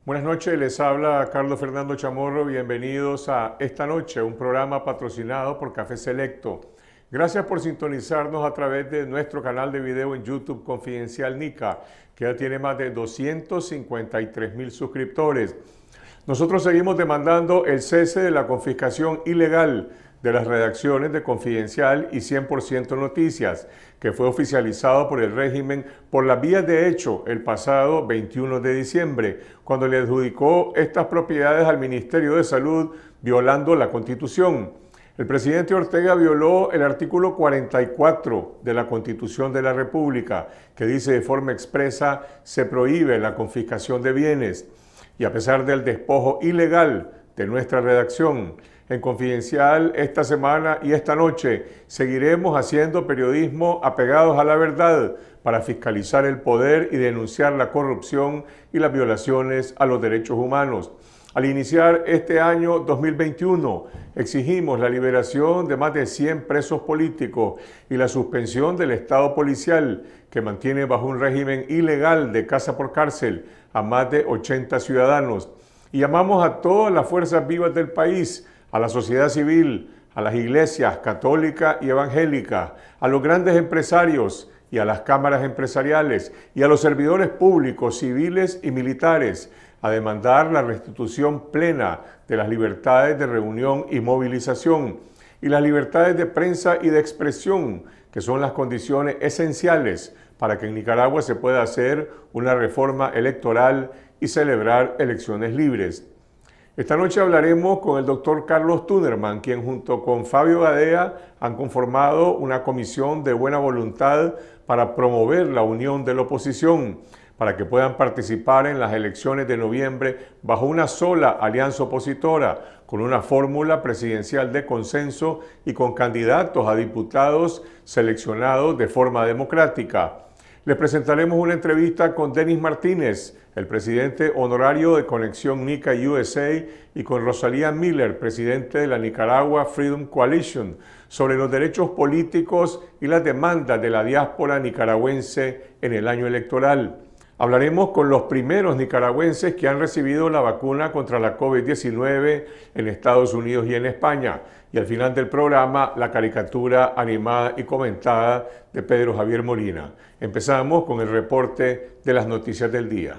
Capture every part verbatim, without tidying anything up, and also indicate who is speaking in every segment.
Speaker 1: Buenas noches, les habla Carlos Fernando Chamorro. Bienvenidos a Esta Noche, un programa patrocinado por Café Selecto. Gracias por sintonizarnos a través de nuestro canal de video en YouTube Confidencial Nica, que ya tiene más de doscientos cincuenta y tres mil suscriptores. Nosotros seguimos demandando el cese de la confiscación ilegal de las redacciones de Confidencial y cien por ciento Noticias, que fue oficializado por el régimen por las vías de hecho el pasado veintiuno de diciembre, cuando le adjudicó estas propiedades al Ministerio de Salud, violando la Constitución. El presidente Ortega violó el artículo cuarenta y cuatro de la Constitución de la República, que dice de forma expresa: se prohíbe la confiscación de bienes. Y a pesar del despojo ilegal de nuestra redacción, en Confidencial esta semana y esta noche seguiremos haciendo periodismo apegados a la verdad para fiscalizar el poder y denunciar la corrupción y las violaciones a los derechos humanos. Al iniciar este año dos mil veintiuno, exigimos la liberación de más de cien presos políticos y la suspensión del Estado policial, que mantiene bajo un régimen ilegal de casa por cárcel a más de ochenta ciudadanos. Y llamamos a todas las fuerzas vivas del país, a la sociedad civil, a las iglesias católica y evangélica, a los grandes empresarios y a las cámaras empresariales y a los servidores públicos, civiles y militares, a demandar la restitución plena de las libertades de reunión y movilización y las libertades de prensa y de expresión, que son las condiciones esenciales para que en Nicaragua se pueda hacer una reforma electoral y celebrar elecciones libres. Esta noche hablaremos con el doctor Carlos Tunerman, quien junto con Fabio Gadea han conformado una comisión de buena voluntad para promover la unión de la oposición, para que puedan participar en las elecciones de noviembre bajo una sola alianza opositora, con una fórmula presidencial de consenso y con candidatos a diputados seleccionados de forma democrática. Les presentaremos una entrevista con Denis Martínez, el presidente honorario de Conexión Nica U S A, y con Rosalía Miller, presidente de la Nicaragua Freedom Coalition, sobre los derechos políticos y las demandas de la diáspora nicaragüense en el año electoral. Hablaremos con los primeros nicaragüenses que han recibido la vacuna contra la COVID diecinueve en Estados Unidos y en España. Y al final del programa, la caricatura animada y comentada de Pedro Javier Molina. Empezamos con el reporte de las noticias del día.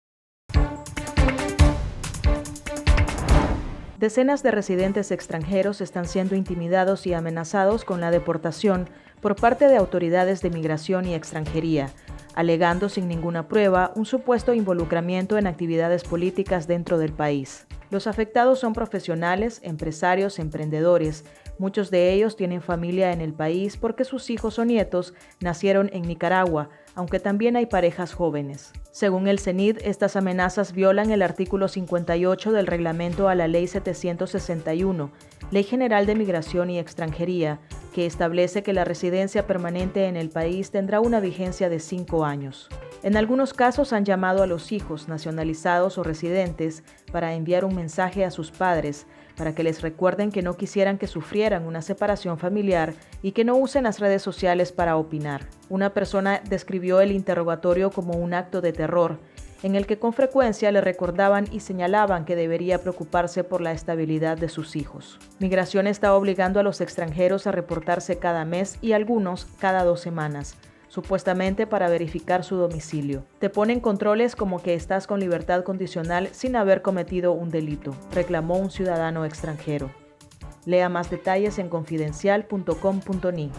Speaker 2: Decenas de residentes extranjeros están siendo intimidados y amenazados con la deportación por parte de autoridades de migración y extranjería, alegando sin ninguna prueba un supuesto involucramiento en actividades políticas dentro del país. Los afectados son profesionales, empresarios, emprendedores. Muchos de ellos tienen familia en el país porque sus hijos o nietos nacieron en Nicaragua, aunque también hay parejas jóvenes. Según el C N I D, estas amenazas violan el artículo cincuenta y ocho del reglamento a la Ley setecientos sesenta y uno, Ley General de Migración y Extranjería, que establece que la residencia permanente en el país tendrá una vigencia de cinco años. En algunos casos han llamado a los hijos nacionalizados o residentes para enviar un mensaje a sus padres para que les recuerden que no quisieran que sufrieran una separación familiar y que no usen las redes sociales para opinar. Una persona describió el interrogatorio como un acto de terror, en el que con frecuencia le recordaban y señalaban que debería preocuparse por la estabilidad de sus hijos. Migración está obligando a los extranjeros a reportarse cada mes y algunos cada dos semanas, supuestamente para verificar su domicilio. Te ponen controles como que estás con libertad condicional sin haber cometido un delito, reclamó un ciudadano extranjero. Lea más detalles en confidencial punto com punto ni.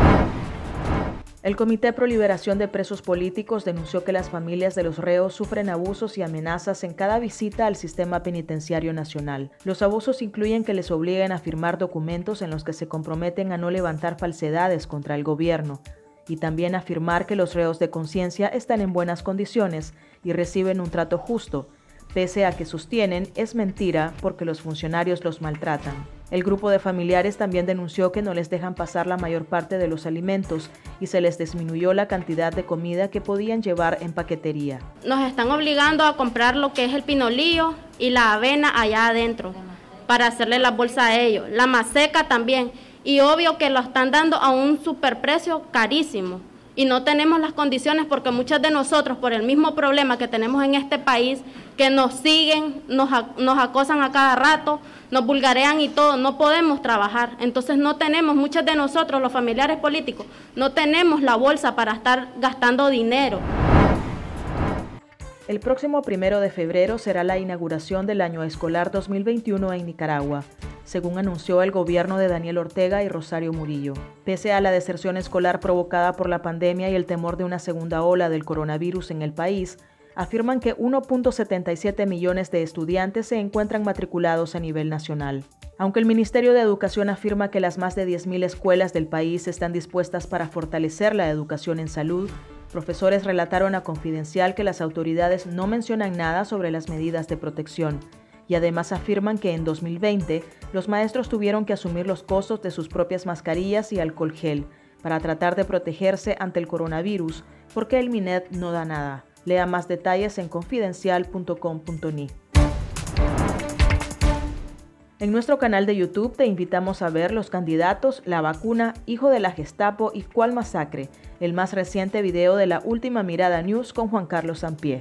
Speaker 2: El Comité Pro Liberación de Presos Políticos denunció que las familias de los reos sufren abusos y amenazas en cada visita al sistema penitenciario nacional. Los abusos incluyen que les obliguen a firmar documentos en los que se comprometen a no levantar falsedades contra el gobierno, y también afirmar que los reos de conciencia están en buenas condiciones y reciben un trato justo, pese a que sostienen es mentira porque los funcionarios los maltratan. El grupo de familiares también denunció que no les dejan pasar la mayor parte de los alimentos y se les disminuyó la cantidad de comida que podían llevar en paquetería.
Speaker 3: Nos están obligando a comprar lo que es el pinolillo y la avena allá adentro para hacerle la bolsa a ellos, la maseca también. Y obvio que lo están dando a un superprecio carísimo. y no tenemos las condiciones porque muchos de nosotros, por el mismo problema que tenemos en este país, que nos siguen, nos, nos acosan a cada rato, nos vulgarean y todo, no podemos trabajar. Entonces no tenemos, muchos de nosotros, los familiares políticos, no tenemos la bolsa para estar gastando dinero.
Speaker 2: El próximo primero de febrero será la inauguración del año escolar dos mil veintiuno en Nicaragua, según anunció el gobierno de Daniel Ortega y Rosario Murillo. Pese a la deserción escolar provocada por la pandemia y el temor de una segunda ola del coronavirus en el país, afirman que uno punto setenta y siete millones de estudiantes se encuentran matriculados a nivel nacional. Aunque el Ministerio de Educación afirma que las más de diez mil escuelas del país están dispuestas para fortalecer la educación en salud, profesores relataron a Confidencial que las autoridades no mencionan nada sobre las medidas de protección y además afirman que en dos mil veinte los maestros tuvieron que asumir los costos de sus propias mascarillas y alcohol gel para tratar de protegerse ante el coronavirus porque el MINED no da nada. Lea más detalles en confidencial punto com punto ni. En nuestro canal de YouTube te invitamos a ver Los candidatos, la vacuna, hijo de la Gestapo y cuál masacre, el más reciente video de la Última Mirada News con Juan Carlos Sampié.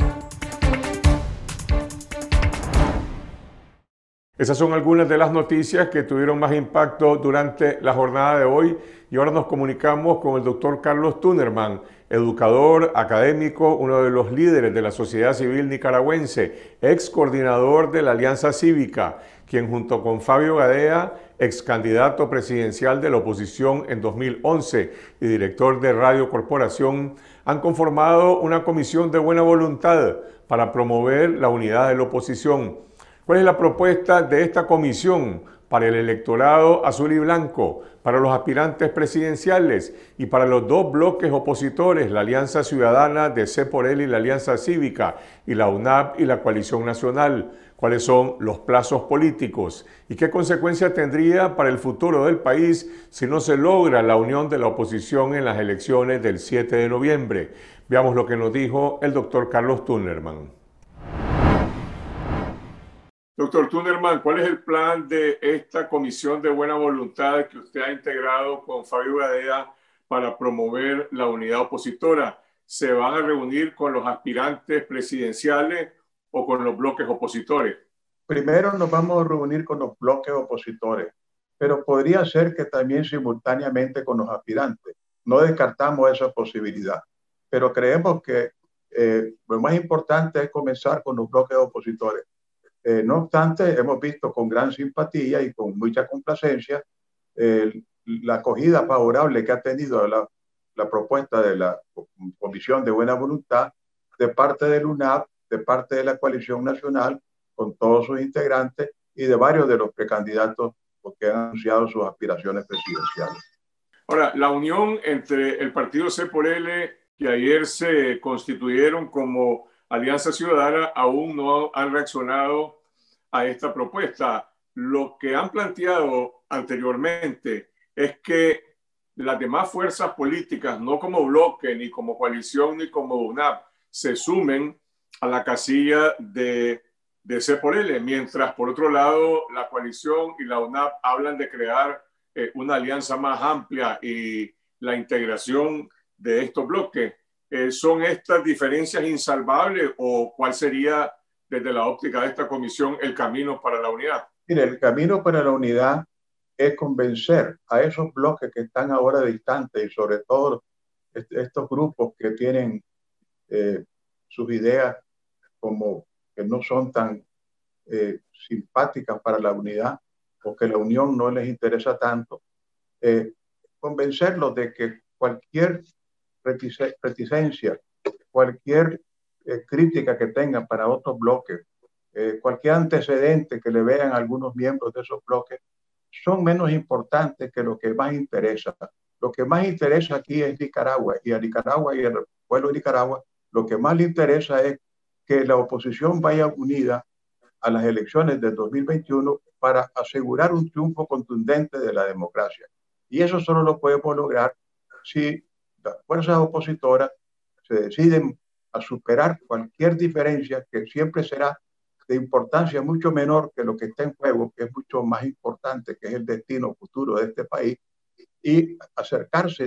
Speaker 1: Esas son algunas de las noticias que tuvieron más impacto durante la jornada de hoy y ahora nos comunicamos con el doctor Carlos Tunerman, educador, académico, uno de los líderes de la sociedad civil nicaragüense, ex coordinador de la Alianza Cívica, quien junto con Fabio Gadea, ex candidato presidencial de la oposición en dos mil once y director de Radio Corporación, han conformado una comisión de buena voluntad para promover la unidad de la oposición. ¿Cuál es la propuesta de esta comisión para el electorado azul y blanco, para los aspirantes presidenciales y para los dos bloques opositores, la Alianza Ciudadana de C por L y la Alianza Cívica, y la U N A P y la Coalición Nacional? ¿Cuáles son los plazos políticos? ¿Y qué consecuencia tendría para el futuro del país si no se logra la unión de la oposición en las elecciones del siete de noviembre? Veamos lo que nos dijo el doctor Carlos Tunerman. Doctor Tunerman, ¿cuál es el plan de esta comisión de buena voluntad que usted ha integrado con Fabio Gadea para promover la unidad opositora? ¿Se van a reunir con los aspirantes presidenciales o con los bloques opositores?
Speaker 4: Primero nos vamos a reunir con los bloques opositores, pero podría ser que también simultáneamente con los aspirantes. No descartamos esa posibilidad, pero creemos que eh, lo más importante es comenzar con los bloques opositores. Eh, no obstante, hemos visto con gran simpatía y con mucha complacencia eh, la acogida favorable que ha tenido la, la propuesta de la Comisión de Buena Voluntad de parte del U N A P, de parte de la Coalición Nacional, con todos sus integrantes y de varios de los precandidatos que han anunciado sus aspiraciones presidenciales.
Speaker 1: Ahora, la unión entre el partido C por L, que ayer se constituyeron como Alianza Ciudadana, aún no han reaccionado a esta propuesta. Lo que han planteado anteriormente es que las demás fuerzas políticas, no como bloque, ni como coalición, ni como U N A P, se sumen a la casilla de, de C por L, mientras por otro lado la coalición y la U N A P hablan de crear eh, una alianza más amplia y la integración de estos bloques. Eh, ¿Son estas diferencias insalvables o cuál sería, desde la óptica de esta comisión, el camino para la unidad?
Speaker 4: Mire, el camino para la unidad es convencer a esos bloques que están ahora distantes y sobre todo est estos grupos que tienen eh, sus ideas como que no son tan eh, simpáticas para la unidad o que la unión no les interesa tanto, eh, convencerlos de que cualquier reticencia, cualquier eh, crítica que tengan para otros bloques, eh, cualquier antecedente que le vean a algunos miembros de esos bloques, son menos importantes que lo que más interesa. Lo que más interesa aquí es Nicaragua, y a Nicaragua y al pueblo de Nicaragua, lo que más le interesa es que la oposición vaya unida a las elecciones del dos mil veintiuno para asegurar un triunfo contundente de la democracia. Y eso solo lo podemos lograr si las fuerzas opositoras se deciden a superar cualquier diferencia que siempre será de importancia mucho menor que lo que está en juego, que es mucho más importante, que es el destino futuro de este país, y acercarse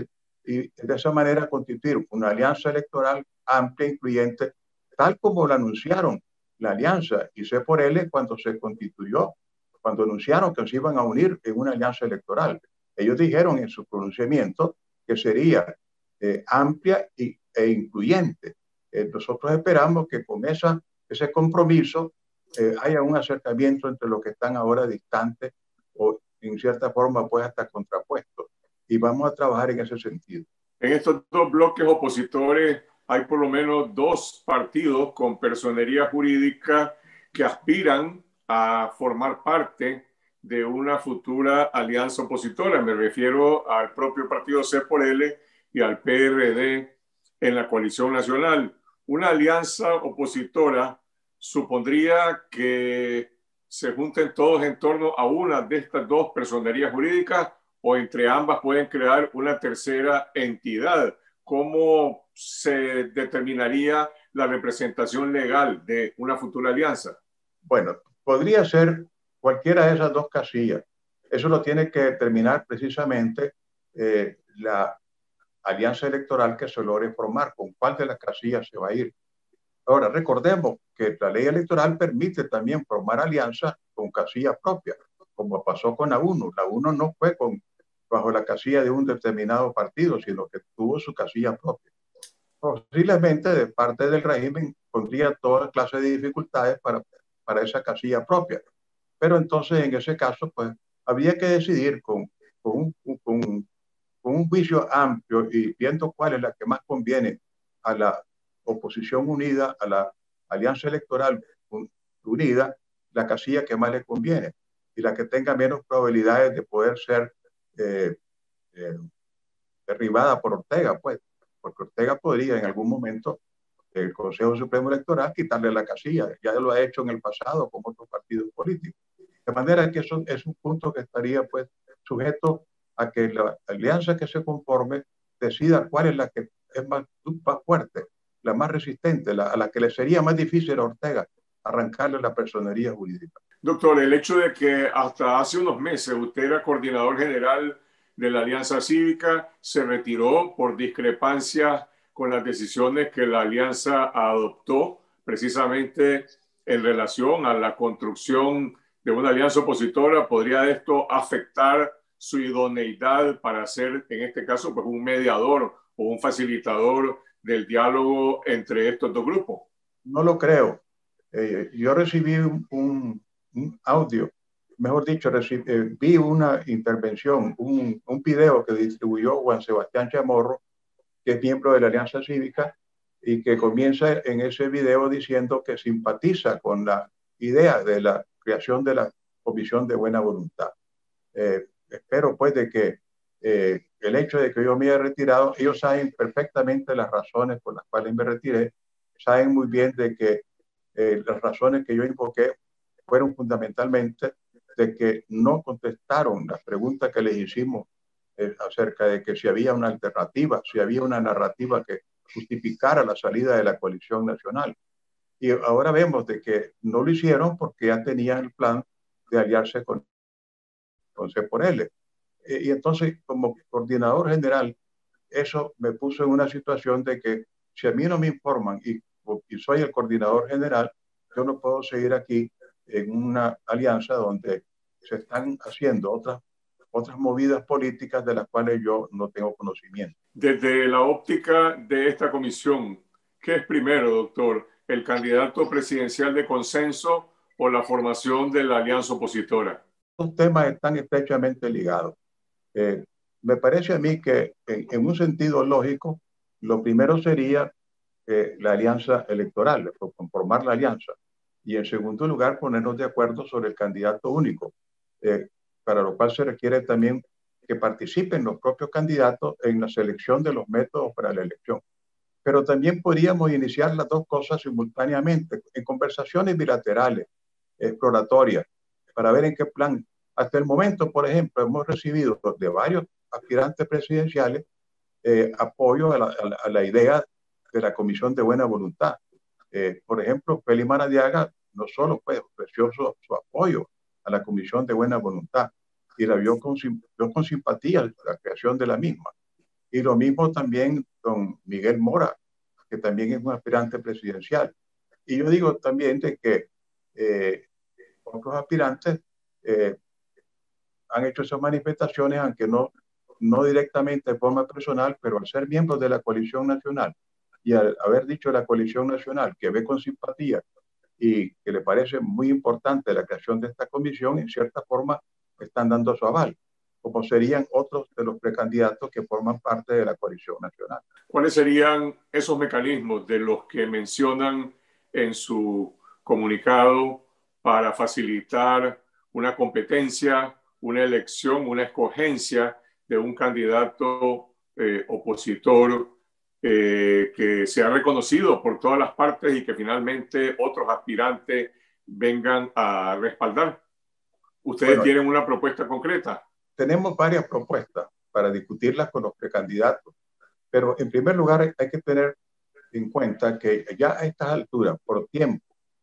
Speaker 4: y de esa manera constituir una alianza electoral amplia, incluyente, tal como la anunciaron la alianza y C por L cuando se constituyó, cuando anunciaron que se iban a unir en una alianza electoral. Ellos dijeron en su pronunciamiento que sería eh, amplia y, e incluyente. Eh, nosotros esperamos que con esa, ese compromiso eh, haya un acercamiento entre los que están ahora distantes o en cierta forma pues hasta contrapuestos. Y vamos a trabajar en ese sentido.
Speaker 1: En estos dos bloques opositores hay por lo menos dos partidos con personería jurídica que aspiran a formar parte de una futura alianza opositora. Me refiero al propio partido C por L y al P R D en la coalición nacional. Una alianza opositora supondría que se junten todos en torno a una de estas dos personerías jurídicas o entre ambas pueden crear una tercera entidad. ¿Cómo se determinaría la representación legal de una futura alianza?
Speaker 4: Bueno, podría ser cualquiera de esas dos casillas. Eso lo tiene que determinar precisamente eh, la alianza electoral que se logre formar, con cuál de las casillas se va a ir. Ahora, recordemos que la ley electoral permite también formar alianzas con casillas propias, como pasó con la UNO. La UNO no fue con, bajo la casilla de un determinado partido, sino que tuvo su casilla propia. Posiblemente de parte del régimen pondría toda clase de dificultades para, para esa casilla propia. Pero entonces en ese caso pues habría que decidir con, con, un, con, con un juicio amplio y viendo cuál es la que más conviene a la oposición unida, a la alianza electoral unida, la casilla que más le conviene y la que tenga menos probabilidades de poder ser eh, eh, derribada por Ortega, pues, porque Ortega podría en algún momento el Consejo Supremo Electoral quitarle la casilla, ya lo ha hecho en el pasado con otros partidos políticos. De manera que eso es un punto que estaría pues sujeto a que la alianza que se conforme decida cuál es la que es más, más fuerte, la más resistente, la, a la que le sería más difícil a Ortega arrancarle la personería jurídica.
Speaker 1: Doctor, el hecho de que hasta hace unos meses usted era coordinador general de la Alianza Cívica, se retiró por discrepancias con las decisiones que la Alianza adoptó precisamente en relación a la construcción de una alianza opositora. ¿Podría esto afectar su idoneidad para ser, en este caso, pues un mediador o un facilitador del diálogo entre estos dos grupos?
Speaker 4: No lo creo. Eh, yo recibí un, un, un audio, mejor dicho, recibí, eh, vi una intervención, un, un video que distribuyó Juan Sebastián Chamorro, que es miembro de la Alianza Cívica, y que comienza en ese video diciendo que simpatiza con la idea de la creación de la Comisión de Buena Voluntad. Eh, espero pues de que eh, el hecho de que yo me haya retirado, ellos saben perfectamente las razones por las cuales me retiré, saben muy bien de que eh, las razones que yo invoqué fueron fundamentalmente de que no contestaron las preguntas que les hicimos eh, acerca de que si había una alternativa, si había una narrativa que justificara la salida de la coalición nacional. Y ahora vemos de que no lo hicieron porque ya tenían el plan de aliarse con, con C por L. Eh, y entonces, como coordinador general, eso me puso en una situación de que si a mí no me informan y, y soy el coordinador general, yo no puedo seguir aquí en una alianza donde se están haciendo otras, otras movidas políticas de las cuales yo no tengo conocimiento.
Speaker 1: Desde la óptica de esta comisión, ¿qué es primero, doctor? ¿El candidato presidencial de consenso o la formación de la alianza opositora?
Speaker 4: Los temas están estrechamente ligados. Eh, me parece a mí que en, en un sentido lógico, lo primero sería eh, la alianza electoral, conformar la alianza. Y en segundo lugar, ponernos de acuerdo sobre el candidato único, eh, para lo cual se requiere también que participen los propios candidatos en la selección de los métodos para la elección. Pero también podríamos iniciar las dos cosas simultáneamente, en conversaciones bilaterales, exploratorias, para ver en qué plan. Hasta el momento, por ejemplo, hemos recibido de varios aspirantes presidenciales eh, apoyo a la, a, la, a la idea de la Comisión de Buena Voluntad. Eh, por ejemplo, Félix Maradiaga no solo fue, ofreció su, su apoyo a la Comisión de Buena Voluntad y la vio con, vio con simpatía la creación de la misma. Y lo mismo también con Miguel Mora, que también es un aspirante presidencial. Y yo digo también de que eh, otros aspirantes eh, han hecho esas manifestaciones, aunque no, no directamente de forma personal, pero al ser miembros de la coalición nacional y al haber dicho la coalición nacional que ve con simpatía y que le parece muy importante la creación de esta comisión, en cierta forma están dando su aval, como serían otros de los precandidatos que forman parte de la coalición nacional.
Speaker 1: ¿Cuáles serían esos mecanismos de los que mencionan en su comunicado para facilitar una competencia, una elección, una escogencia de un candidato eh, opositor eh, que sea reconocido por todas las partes y que finalmente otros aspirantes vengan a respaldar? ¿Ustedes bueno, tienen una propuesta concreta?
Speaker 4: Tenemos varias propuestas para discutirlas con los precandidatos, pero en primer lugar hay que tener en cuenta que ya a estas alturas, por tiempo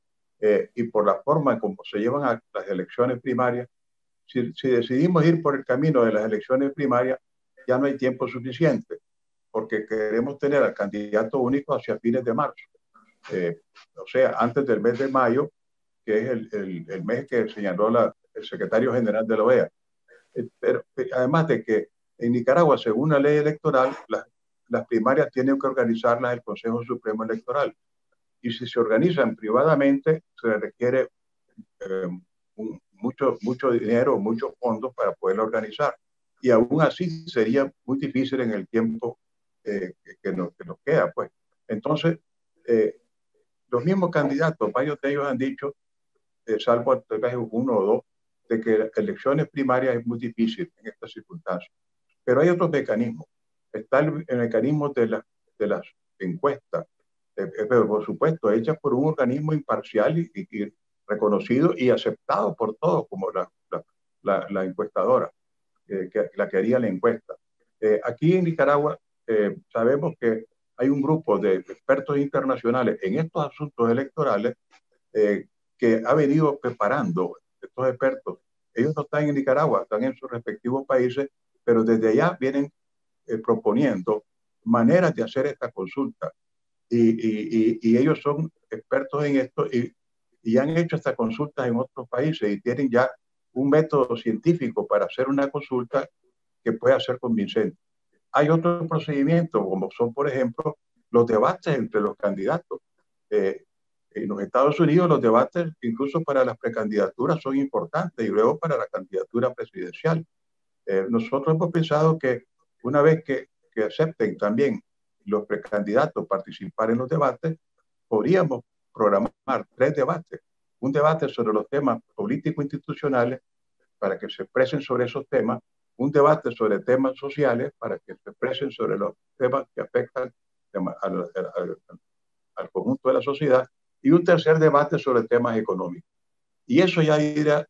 Speaker 4: eh, y por la forma en cómo se llevan a las elecciones primarias, si, si decidimos ir por el camino de las elecciones primarias, ya no hay tiempo suficiente, porque queremos tener al candidato único hacia fines de marzo, eh, o sea, antes del mes de mayo, que es el, el, el mes que señaló la, el secretario general de la O E A. Eh, pero además de que en Nicaragua, según la ley electoral, las, las primarias tienen que organizarlas el Consejo Supremo Electoral. Y si se organizan privadamente, se requiere eh, un, mucho, mucho dinero, muchos fondos para poderlo organizar. Y aún así sería muy difícil en el tiempo eh, que, que, nos, que nos queda. Pues. Entonces, eh, los mismos candidatos, varios de ellos han dicho, eh, salvo tal vez uno o dos, de que elecciones primarias es muy difícil en estas circunstancias. Pero hay otros mecanismos. Está el, el mecanismo de, la, de las encuestas, eh, pero por supuesto hechas por un organismo imparcial y, y, y reconocido y aceptado por todos, como la, la, la, la encuestadora, eh, que, la que haría la encuesta. Eh, aquí en Nicaragua eh, sabemos que hay un grupo de expertos internacionales en estos asuntos electorales eh, que ha venido preparando estos expertos. Ellos no están en Nicaragua, están en sus respectivos países, pero desde allá vienen eh, proponiendo maneras de hacer esta consulta. Y, y, y, y ellos son expertos en esto y, y han hecho esta consulta en otros países y tienen ya un método científico para hacer una consulta que pueda ser convincente. Hay otros procedimientos, como son, por ejemplo, los debates entre los candidatos. Eh, en los Estados Unidos los debates, incluso para las precandidaturas, son importantes y luego para la candidatura presidencial. Eh, nosotros hemos pensado que una vez que, que acepten también los precandidatos participar en los debates, podríamos programar tres debates. Un debate sobre los temas político-institucionales para que se expresen sobre esos temas, un debate sobre temas sociales para que se expresen sobre los temas que afectan al, al, al, al conjunto de la sociedad, y un tercer debate sobre temas económicos. Y eso ya iría,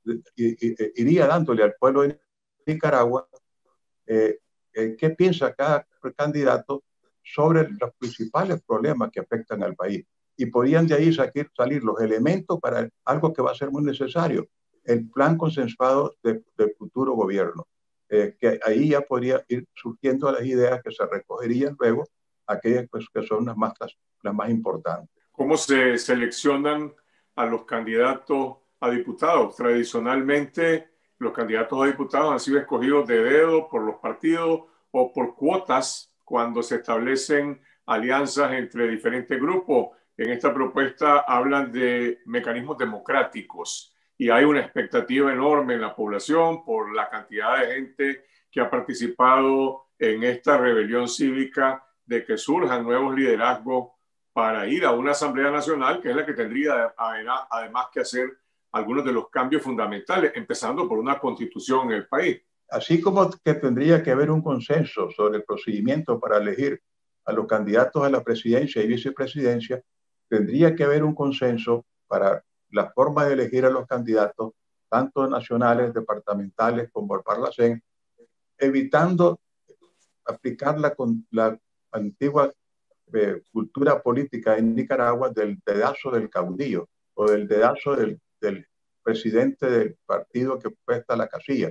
Speaker 4: iría dándole al pueblo de Nicaragua eh, eh, qué piensa cada candidato sobre los principales problemas que afectan al país. Y podrían de ahí salir, salir los elementos para algo que va a ser muy necesario, el plan consensuado de, del futuro gobierno, eh, que ahí ya podría ir surgiendo las ideas que se recogerían luego, aquellas pues, que son las más, las más importantes.
Speaker 1: ¿Cómo se seleccionan a los candidatos a diputados? Tradicionalmente, los candidatos a diputados han sido escogidos de dedo por los partidos o por cuotas cuando se establecen alianzas entre diferentes grupos. En esta propuesta hablan de mecanismos democráticos y hay una expectativa enorme en la población por la cantidad de gente que ha participado en esta rebelión cívica de que surjan nuevos liderazgos para ir a una Asamblea Nacional, que es la que tendría además que hacer algunos de los cambios fundamentales, empezando por una constitución en el país.
Speaker 4: Así como que tendría que haber un consenso sobre el procedimiento para elegir a los candidatos a la presidencia y vicepresidencia, tendría que haber un consenso para la forma de elegir a los candidatos, tanto nacionales, departamentales como el Parlacén, evitando aplicar la, la antigua eh, cultura política en Nicaragua del dedazo del caudillo o del dedazo del, del presidente del partido que puesta la casilla.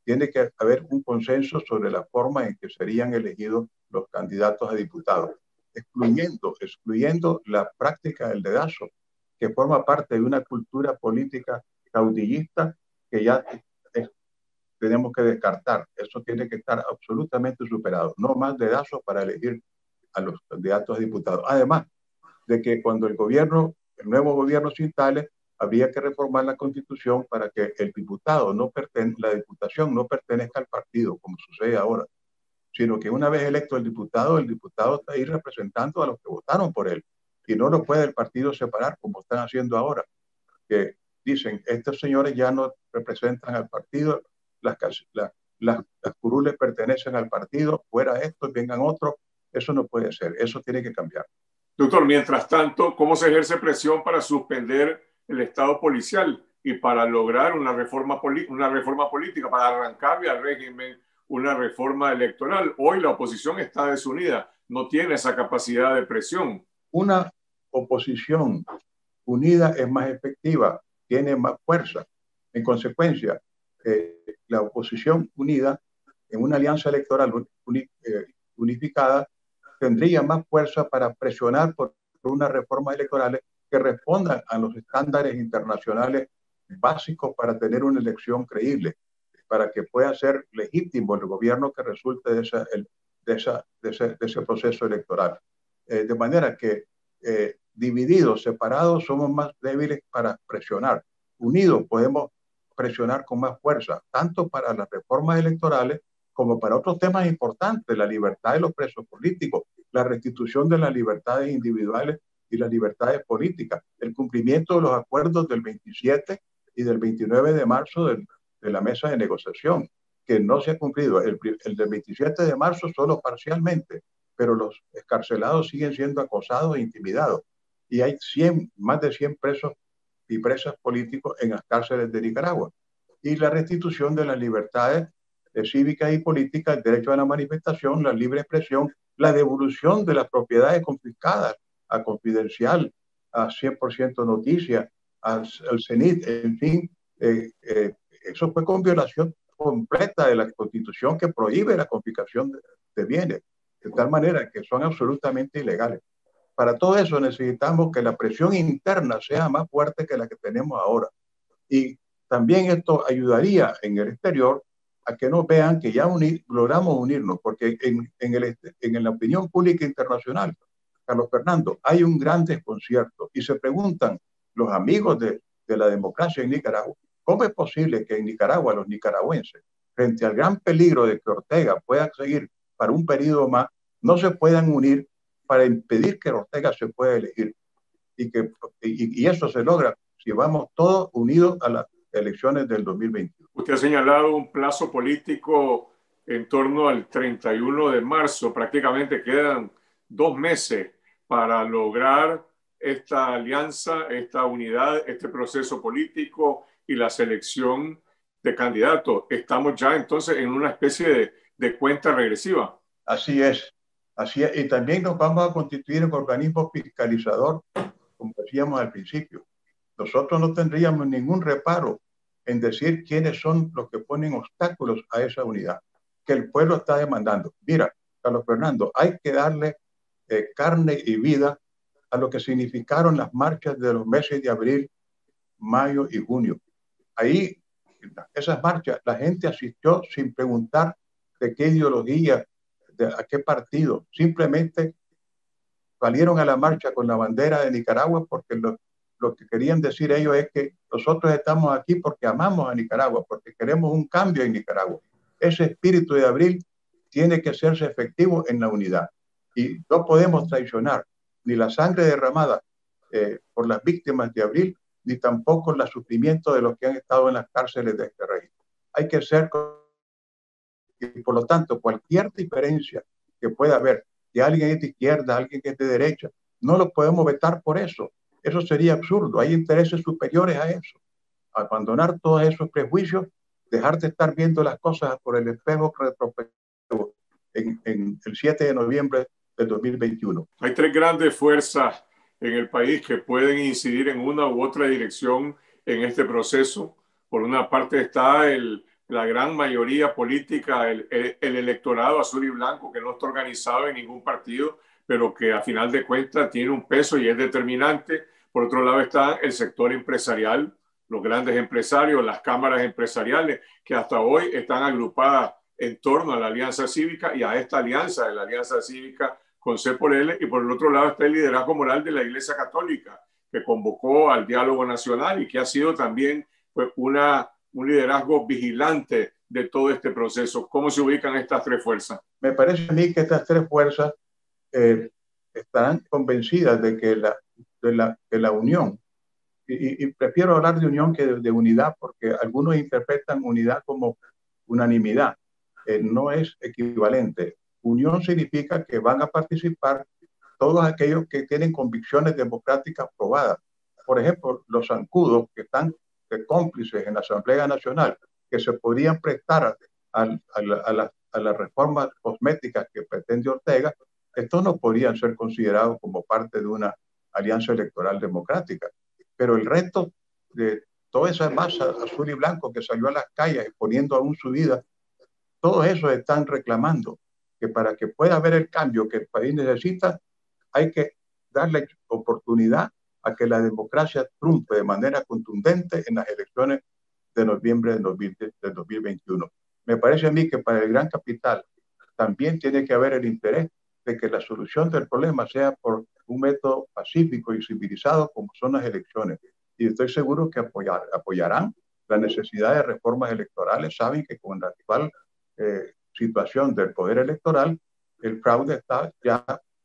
Speaker 4: tiene que haber un consenso sobre la forma en que serían elegidos los candidatos a diputados, excluyendo, excluyendo la práctica del dedazo, que forma parte de una cultura política caudillista que ya es, tenemos que descartar. Eso tiene que estar absolutamente superado. No más dedazos para elegir a los candidatos a diputados. Además de que cuando el gobierno, el nuevo gobierno se instale, habría que reformar la Constitución para que el diputado no pertenezca, la diputación no pertenezca al partido, como sucede ahora, sino que una vez electo el diputado, el diputado está ahí representando a los que votaron por él, y no lo puede el partido separar como están haciendo ahora, que dicen, estos señores ya no representan al partido, las, las, las, las curules pertenecen al partido, fuera estos, vengan otros. Eso no puede ser, eso tiene que cambiar.
Speaker 1: Doctor, mientras tanto, ¿cómo se ejerce presión para suspender el Estado policial y para lograr una reforma, una reforma política, para arrancarle al régimen una reforma electoral? Hoy la oposición está desunida, no tiene esa capacidad de presión.
Speaker 4: Una oposición unida es más efectiva, tiene más fuerza. En consecuencia, eh, la oposición unida en una alianza electoral uni, eh, unificada tendría más fuerza para presionar por unas reformas electorales que respondan a los estándares internacionales básicos para tener una elección creíble, para que pueda ser legítimo el gobierno que resulte de, esa, el, de, esa, de, ese, de ese proceso electoral. Eh, de manera que eh, divididos, separados, somos más débiles para presionar. Unidos podemos presionar con más fuerza, tanto para las reformas electorales como para otros temas importantes, la libertad de los presos políticos, la restitución de las libertades individuales y las libertades políticas, el cumplimiento de los acuerdos del veintisiete y del veintinueve de marzo del, de la mesa de negociación, que no se ha cumplido. El, el del veintisiete de marzo solo parcialmente, pero los excarcelados siguen siendo acosados e intimidados. Y hay cien, más de cien presos y presas políticos en las cárceles de Nicaragua. Y la restitución de las libertades eh, cívicas y políticas, el derecho a la manifestación, la libre expresión, la devolución de las propiedades confiscadas a Confidencial, a cien por ciento Noticias, al, al CENIT, en fin, eh, eh, eso fue con violación completa de la Constitución que prohíbe la confiscación de, de bienes, de tal manera que son absolutamente ilegales. Para todo eso necesitamos que la presión interna sea más fuerte que la que tenemos ahora. Y también esto ayudaría en el exterior a que nos vean que ya uni, logramos unirnos, porque en, en, el, en la opinión pública internacional, Carlos Fernando, hay un gran desconcierto y se preguntan los amigos de, de la democracia en Nicaragua, ¿cómo es posible que en Nicaragua los nicaragüenses, frente al gran peligro de que Ortega pueda seguir para un periodo más, no se puedan unir para impedir que Ortega se pueda elegir? Y, que, y, y eso se logra si vamos todos unidos a las elecciones del dos mil veintiuno.
Speaker 1: Usted ha señalado un plazo político en torno al treinta y uno de marzo, prácticamente quedan dos meses para lograr esta alianza, esta unidad, este proceso político y la selección de candidatos. Estamos ya entonces en una especie de, de cuenta regresiva.
Speaker 4: Así es, así es. Y también nos vamos a constituir en organismo fiscalizador, como decíamos al principio. Nosotros no tendríamos ningún reparo en decir quiénes son los que ponen obstáculos a esa unidad que el pueblo está demandando. Mira, Carlos Fernando, hay que darle eh, carne y vida a lo que significaron las marchas de los meses de abril, mayo y junio. Ahí, esas marchas, la gente asistió sin preguntar de qué ideología, de a qué partido. Simplemente salieron a la marcha con la bandera de Nicaragua porque lo, lo que querían decir ellos es que nosotros estamos aquí porque amamos a Nicaragua, porque queremos un cambio en Nicaragua. Ese espíritu de abril tiene que hacerse efectivo en la unidad. Y no podemos traicionar ni la sangre derramada eh, por las víctimas de abril, ni tampoco el sufrimiento de los que han estado en las cárceles de este régimen. Hay que ser, y por lo tanto, cualquier diferencia que pueda haber, que alguien es de izquierda, alguien que es de derecha, no lo podemos vetar por eso. Eso sería absurdo. Hay intereses superiores a eso. Abandonar todos esos prejuicios, dejar de estar viendo las cosas por el espejo retrospectivo en, en el siete de noviembre del dos mil veintiuno.
Speaker 1: Hay tres grandes fuerzas en el país que pueden incidir en una u otra dirección en este proceso. Por una parte está el la gran mayoría política, el, el, el electorado azul y blanco, que no está organizado en ningún partido, pero que a final de cuentas tiene un peso y es determinante. Por otro lado está el sector empresarial, los grandes empresarios, las cámaras empresariales, que hasta hoy están agrupadas en torno a la Alianza Cívica y a esta alianza de la Alianza Cívica con C por L. Y por el otro lado está el liderazgo moral de la Iglesia Católica, que convocó al diálogo nacional y que ha sido también pues, una, un liderazgo vigilante de todo este proceso. ¿Cómo se ubican estas tres fuerzas?
Speaker 4: Me parece a mí que estas tres fuerzas eh, estarán convencidas de que la, de la, de la unión, y, y prefiero hablar de unión que de, de unidad, porque algunos interpretan unidad como unanimidad. Eh, no es equivalente. Unión significa que van a participar todos aquellos que tienen convicciones democráticas probadas. Por ejemplo, los zancudos que están de cómplices en la Asamblea Nacional, que se podrían prestar a, a, a, la, a, la, a las reformas cosméticas que pretende Ortega, estos no podrían ser considerados como parte de una alianza electoral democrática. Pero el resto de toda esa masa azul y blanco que salió a las calles exponiendo aún su vida, todos esos están reclamando que para que pueda haber el cambio que el país necesita, hay que darle oportunidad a que la democracia triunfe de manera contundente en las elecciones de noviembre del dos mil veintiuno. Me parece a mí que para el gran capital también tiene que haber el interés de que la solución del problema sea por un método pacífico y civilizado como son las elecciones. Y estoy seguro que apoyar, apoyarán la necesidad de reformas electorales. Saben que con la actual eh, situación del poder electoral, el fraude está ya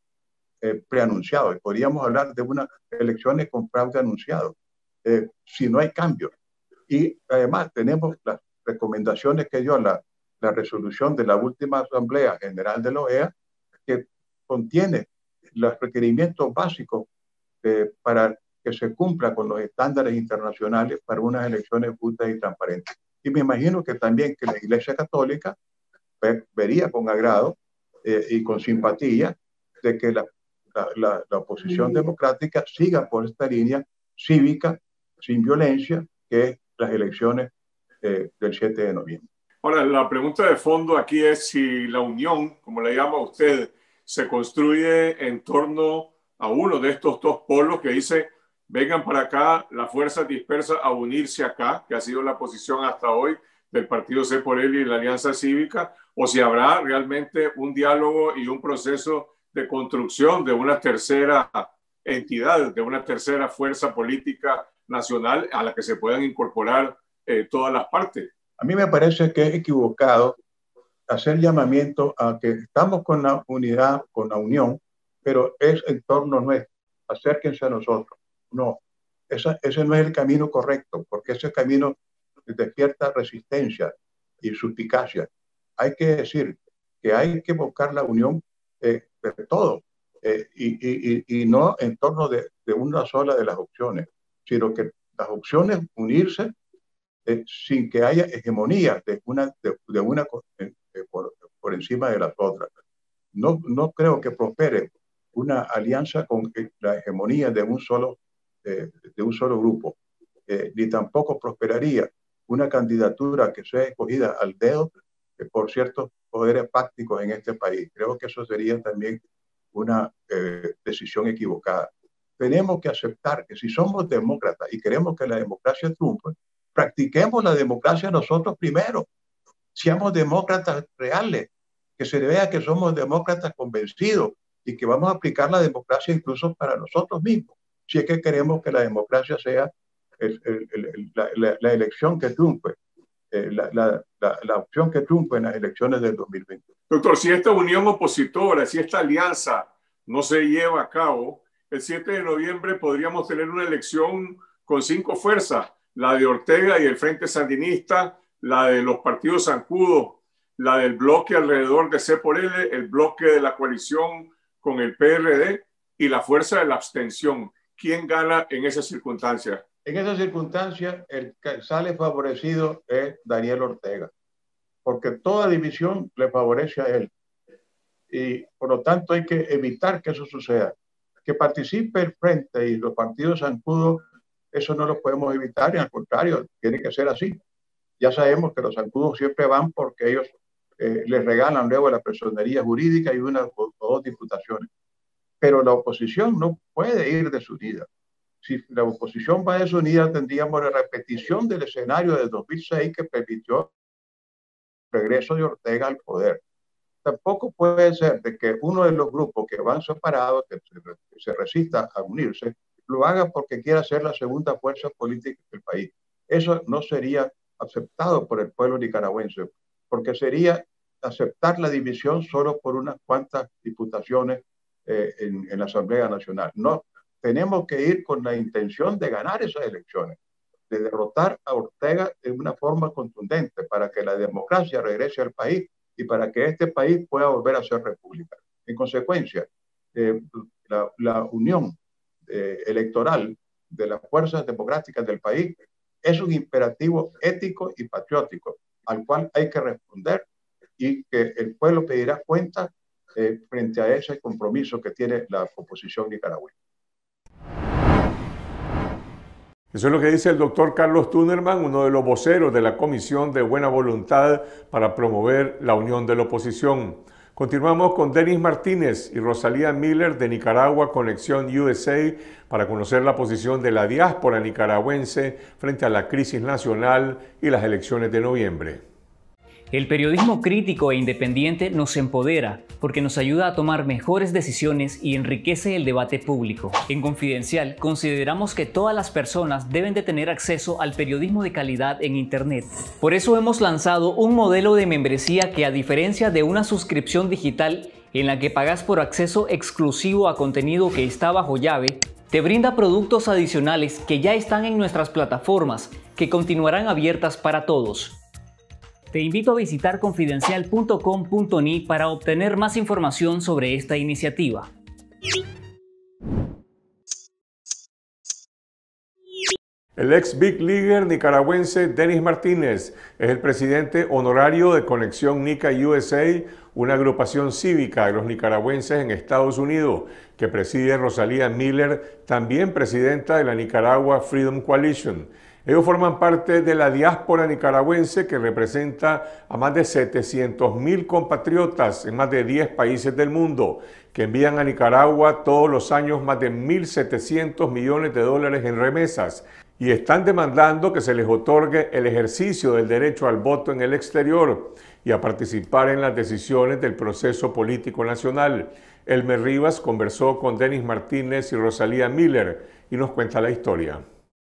Speaker 4: eh, preanunciado. Y podríamos hablar de unas elecciones con fraude anunciado, eh, si no hay cambio. Y además tenemos las recomendaciones que dio la, la resolución de la última Asamblea General de la O E A, que contiene los requerimientos básicos eh, para que se cumpla con los estándares internacionales para unas elecciones justas y transparentes. Y me imagino que también que la Iglesia Católica ver, vería con agrado eh, y con simpatía de que la, la, la, la oposición democrática siga por esta línea cívica, sin violencia, que es las elecciones eh, del siete de noviembre.
Speaker 1: Ahora, la pregunta de fondo aquí es si la unión, como le llama usted, se construye en torno a uno de estos dos polos que dice, vengan para acá las fuerzas dispersas a unirse acá, que ha sido la posición hasta hoy del partido C por L y la Alianza Cívica, o si habrá realmente un diálogo y un proceso de construcción de una tercera entidad, de una tercera fuerza política nacional a la que se puedan incorporar eh, todas las partes.
Speaker 4: A mí me parece que es equivocado hacer llamamiento a que estamos con la unidad, con la unión, pero es en torno nuestro, acérquense a nosotros. No, esa, ese no es el camino correcto, porque ese camino despierta resistencia y suspicacia. Hay que decir que hay que buscar la unión eh, de todo, eh, y, y, y no en torno de, de una sola de las opciones, sino que las opciones unirse eh, sin que haya hegemonía de una, de, de una eh, por, por encima de las otras. No, no creo que prospere una alianza con la hegemonía de un solo, eh, de un solo grupo, eh, ni tampoco prosperaría una candidatura que sea escogida al dedo eh, por ciertos poderes fácticos en este país. Creo que eso sería también una eh, decisión equivocada. Tenemos que aceptar que si somos demócratas y queremos que la democracia triunfe, practiquemos la democracia nosotros primero. Seamos demócratas reales, que se vea que somos demócratas convencidos y que vamos a aplicar la democracia incluso para nosotros mismos, si es que queremos que la democracia sea el, el, el, la, la, la elección que triunfe, eh, la, la, la, la opción que triunfe en las elecciones del dos mil veinte.
Speaker 1: Doctor, si esta unión opositora, si esta alianza no se lleva a cabo, el siete de noviembre podríamos tener una elección con cinco fuerzas, la de Ortega y el Frente Sandinista, la de los partidos zancudos, la del bloque alrededor de C por L, el bloque de la coalición con el P R D y la fuerza de la abstención. ¿Quién gana en esas circunstancias?
Speaker 4: En esas circunstancias, el que sale favorecido es Daniel Ortega, porque toda división le favorece a él. Y por lo tanto hay que evitar que eso suceda. Que participe el Frente y los partidos zancudos, eso no lo podemos evitar, y al contrario, tiene que ser así. Ya sabemos que los zancudos siempre van porque ellos eh, les regalan luego la personería jurídica y una o dos diputaciones. Pero la oposición no puede ir desunida. Si la oposición va desunida, tendríamos la repetición del escenario de dos mil seis que permitió el regreso de Ortega al poder. Tampoco puede ser de que uno de los grupos que van separados, que se, que se resista a unirse, lo haga porque quiera ser la segunda fuerza política del país. Eso no sería aceptado por el pueblo nicaragüense, porque sería aceptar la división solo por unas cuantas diputaciones eh, en, en la Asamblea Nacional. No, tenemos que ir con la intención de ganar esas elecciones, de derrotar a Ortega de una forma contundente para que la democracia regrese al país y para que este país pueda volver a ser república. En consecuencia, eh, la, la unión eh, electoral de las fuerzas democráticas del país es un imperativo ético y patriótico al cual hay que responder y que el pueblo pedirá cuenta eh, frente a ese compromiso que tiene la oposición nicaragüense.
Speaker 1: Eso es lo que dice el doctor Carlos Tunerman, uno de los voceros de la Comisión de Buena Voluntad para promover la unión de la oposición. Continuamos con Denis Martínez y Rosalía Miller de Nicaragua Conexión U S A para conocer la posición de la diáspora nicaragüense frente a la crisis nacional y las elecciones de noviembre.
Speaker 5: El periodismo crítico e independiente nos empodera porque nos ayuda a tomar mejores decisiones y enriquece el debate público. En Confidencial consideramos que todas las personas deben de tener acceso al periodismo de calidad en Internet. Por eso hemos lanzado un modelo de membresía que, a diferencia de una suscripción digital en la que pagas por acceso exclusivo a contenido que está bajo llave, te brinda productos adicionales que ya están en nuestras plataformas, que continuarán abiertas para todos. Te invito a visitar confidencial punto com punto ni para obtener más información sobre esta iniciativa.
Speaker 1: El ex Big Leaguer nicaragüense Denis Martínez es el presidente honorario de Conexión Nica U S A, una agrupación cívica de los nicaragüenses en Estados Unidos, que preside Rosalía Miller, también presidenta de la Nicaragua Freedom Coalition. Ellos forman parte de la diáspora nicaragüense que representa a más de setecientos mil compatriotas en más de diez países del mundo, que envían a Nicaragua todos los años más de mil setecientos millones de dólares en remesas y están demandando que se les otorgue el ejercicio del derecho al voto en el exterior y a participar en las decisiones del proceso político nacional. Elmer Rivas conversó con Denis Martínez y Rosalía Miller y nos cuenta la historia.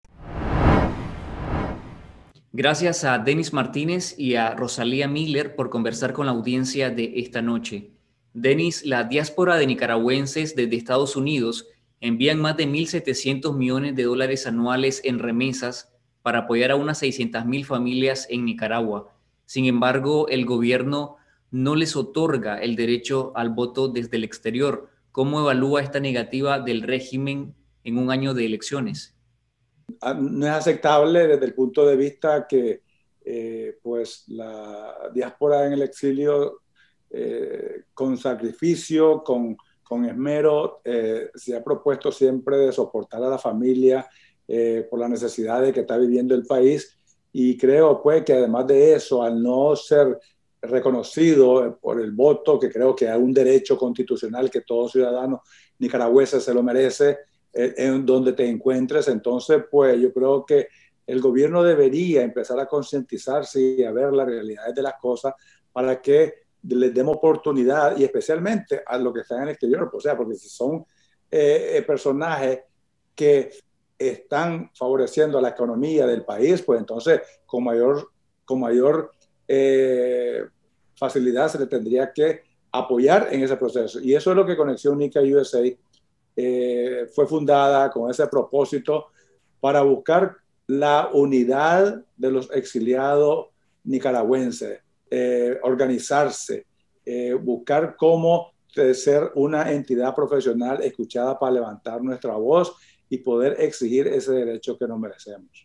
Speaker 5: Gracias a Denis Martínez y a Rosalía Miller por conversar con la audiencia de esta noche. Denis, la diáspora de nicaragüenses desde Estados Unidos envían más de mil setecientos millones de dólares anuales en remesas para apoyar a unas seiscientas mil familias en Nicaragua. Sin embargo, el gobierno no les otorga el derecho al voto desde el exterior. ¿Cómo evalúa esta negativa del régimen en un año de elecciones?
Speaker 6: No es aceptable desde el punto de vista que eh, pues la diáspora en el exilio eh, con sacrificio, con, con esmero, eh, se ha propuesto siempre de soportar a la familia eh, por las necesidades que está viviendo el país, y creo pues que además de eso, al no ser reconocido por el voto, que creo que es un derecho constitucional que todo ciudadano nicaragüense se lo merece, en donde te encuentres, entonces pues yo creo que el gobierno debería empezar a concientizarse y a ver las realidades de las cosas para que les demos oportunidad, y especialmente a los que están en el exterior, o sea, porque si son eh, personajes que están favoreciendo a la economía del país, pues entonces con mayor, con mayor eh, facilidad se le tendría que apoyar en ese proceso, y eso es lo que Conexión Nica U S A Eh, fue fundada con ese propósito, para buscar la unidad de los exiliados nicaragüenses, eh, organizarse, eh, buscar cómo ser una entidad profesional escuchada para levantar nuestra voz y poder exigir ese derecho que nos merecemos.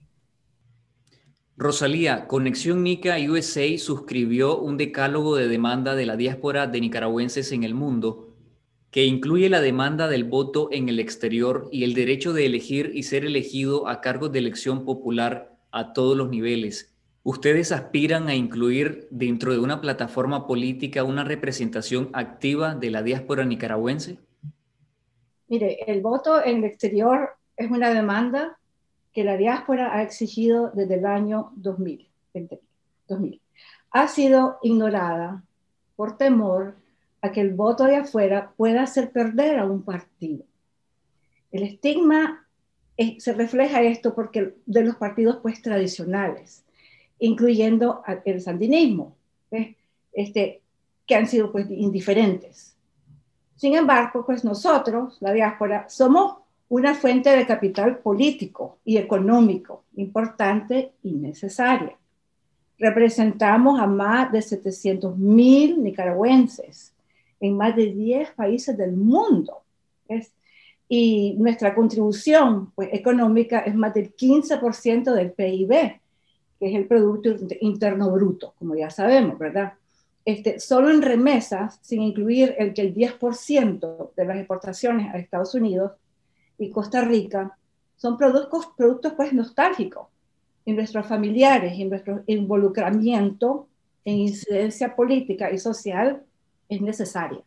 Speaker 5: Rosalía, Conexión Nica U S A suscribió un decálogo de demanda de la diáspora de nicaragüenses en el mundo, que incluye la demanda del voto en el exterior y el derecho de elegir y ser elegido a cargos de elección popular a todos los niveles. ¿Ustedes aspiran a incluir dentro de una plataforma política una representación activa de la diáspora nicaragüense?
Speaker 7: Mire, el voto en el exterior es una demanda que la diáspora ha exigido desde el año dos mil. Ha sido ignorada por temor a que el voto de afuera pueda hacer perder a un partido. El estigma es, se refleja esto porque de los partidos pues tradicionales, incluyendo el sandinismo, ¿eh? este, que han sido pues indiferentes. Sin embargo, pues nosotros, la diáspora, somos una fuente de capital político y económico importante y necesaria. Representamos a más de setecientos mil nicaragüenses en más de diez países del mundo. ¿Ves? Y nuestra contribución pues, económica es más del quince por ciento del P I B, que es el Producto Interno Bruto, como ya sabemos, ¿verdad? Este, solo en remesas, sin incluir el que el diez por ciento de las exportaciones a Estados Unidos y Costa Rica son productos, productos pues nostálgicos en nuestros familiares y en nuestro involucramiento en incidencia política y social es necesaria.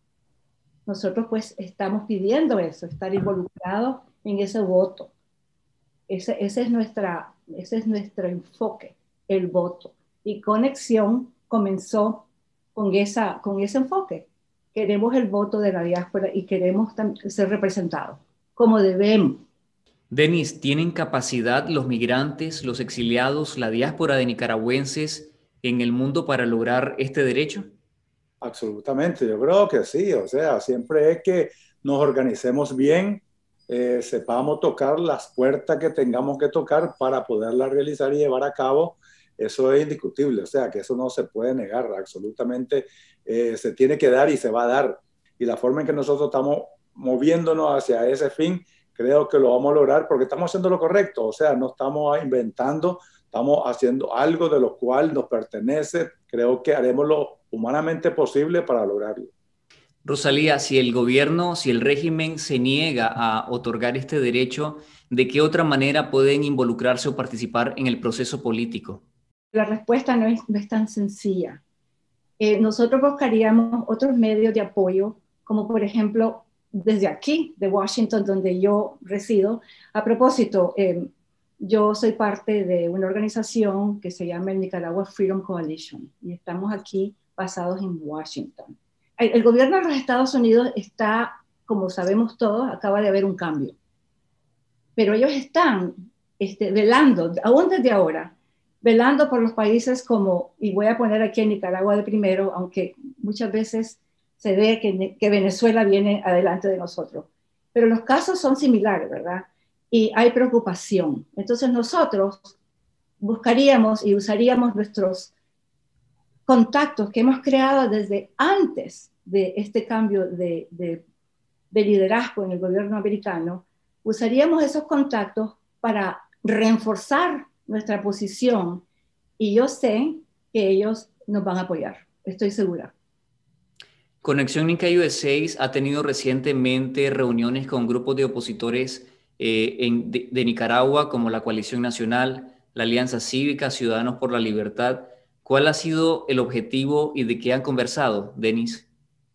Speaker 7: Nosotros pues estamos pidiendo eso, estar involucrados en ese voto. Ese, ese, es nuestra, ese es nuestro enfoque, el voto. Y Conexión comenzó con, esa, con ese enfoque. Queremos el voto de la diáspora y queremos ser representados, como debemos.
Speaker 5: Denis, ¿tienen capacidad los migrantes, los exiliados, la diáspora de nicaragüenses en el mundo para lograr este derecho?
Speaker 6: Absolutamente, yo creo que sí. O sea, siempre es que nos organicemos bien, eh, sepamos tocar las puertas que tengamos que tocar para poderlas realizar y llevar a cabo. Eso es indiscutible, o sea, que eso no se puede negar, absolutamente eh, se tiene que dar y se va a dar. Y la forma en que nosotros estamos moviéndonos hacia ese fin, creo que lo vamos a lograr porque estamos haciendo lo correcto, o sea, no estamos inventando, estamos haciendo algo de lo cual nos pertenece. Creo que haremos lo humanamente posible para lograrlo.
Speaker 5: Rosalía, si el gobierno, si el régimen se niega a otorgar este derecho, ¿de qué otra manera pueden involucrarse o participar en el proceso político?
Speaker 7: La respuesta no es, no es tan sencilla. Eh, nosotros buscaríamos otros medios de apoyo, como por ejemplo, desde aquí, de Washington, donde yo resido. A propósito, eh, yo soy parte de una organización que se llama el Nicaragua Freedom Coalition y estamos aquí basados en Washington. El, el gobierno de los Estados Unidos está, como sabemos todos, acaba de haber un cambio. Pero ellos están este, velando, aún desde ahora, velando por los países como, y voy a poner aquí a Nicaragua de primero, aunque muchas veces se ve que, que Venezuela viene adelante de nosotros. Pero los casos son similares, ¿verdad? Y hay preocupación. Entonces nosotros buscaríamos y usaríamos nuestros contactos que hemos creado desde antes de este cambio de, de, de liderazgo en el gobierno americano, usaríamos esos contactos para reforzar nuestra posición y yo sé que ellos nos van a apoyar, estoy segura.
Speaker 5: Conexión Nica U S A ha tenido recientemente reuniones con grupos de opositores eh, en, de, de Nicaragua, como la Coalición Nacional, la Alianza Cívica, Ciudadanos por la Libertad. ¿Cuál ha sido el objetivo y de qué han conversado, Denis?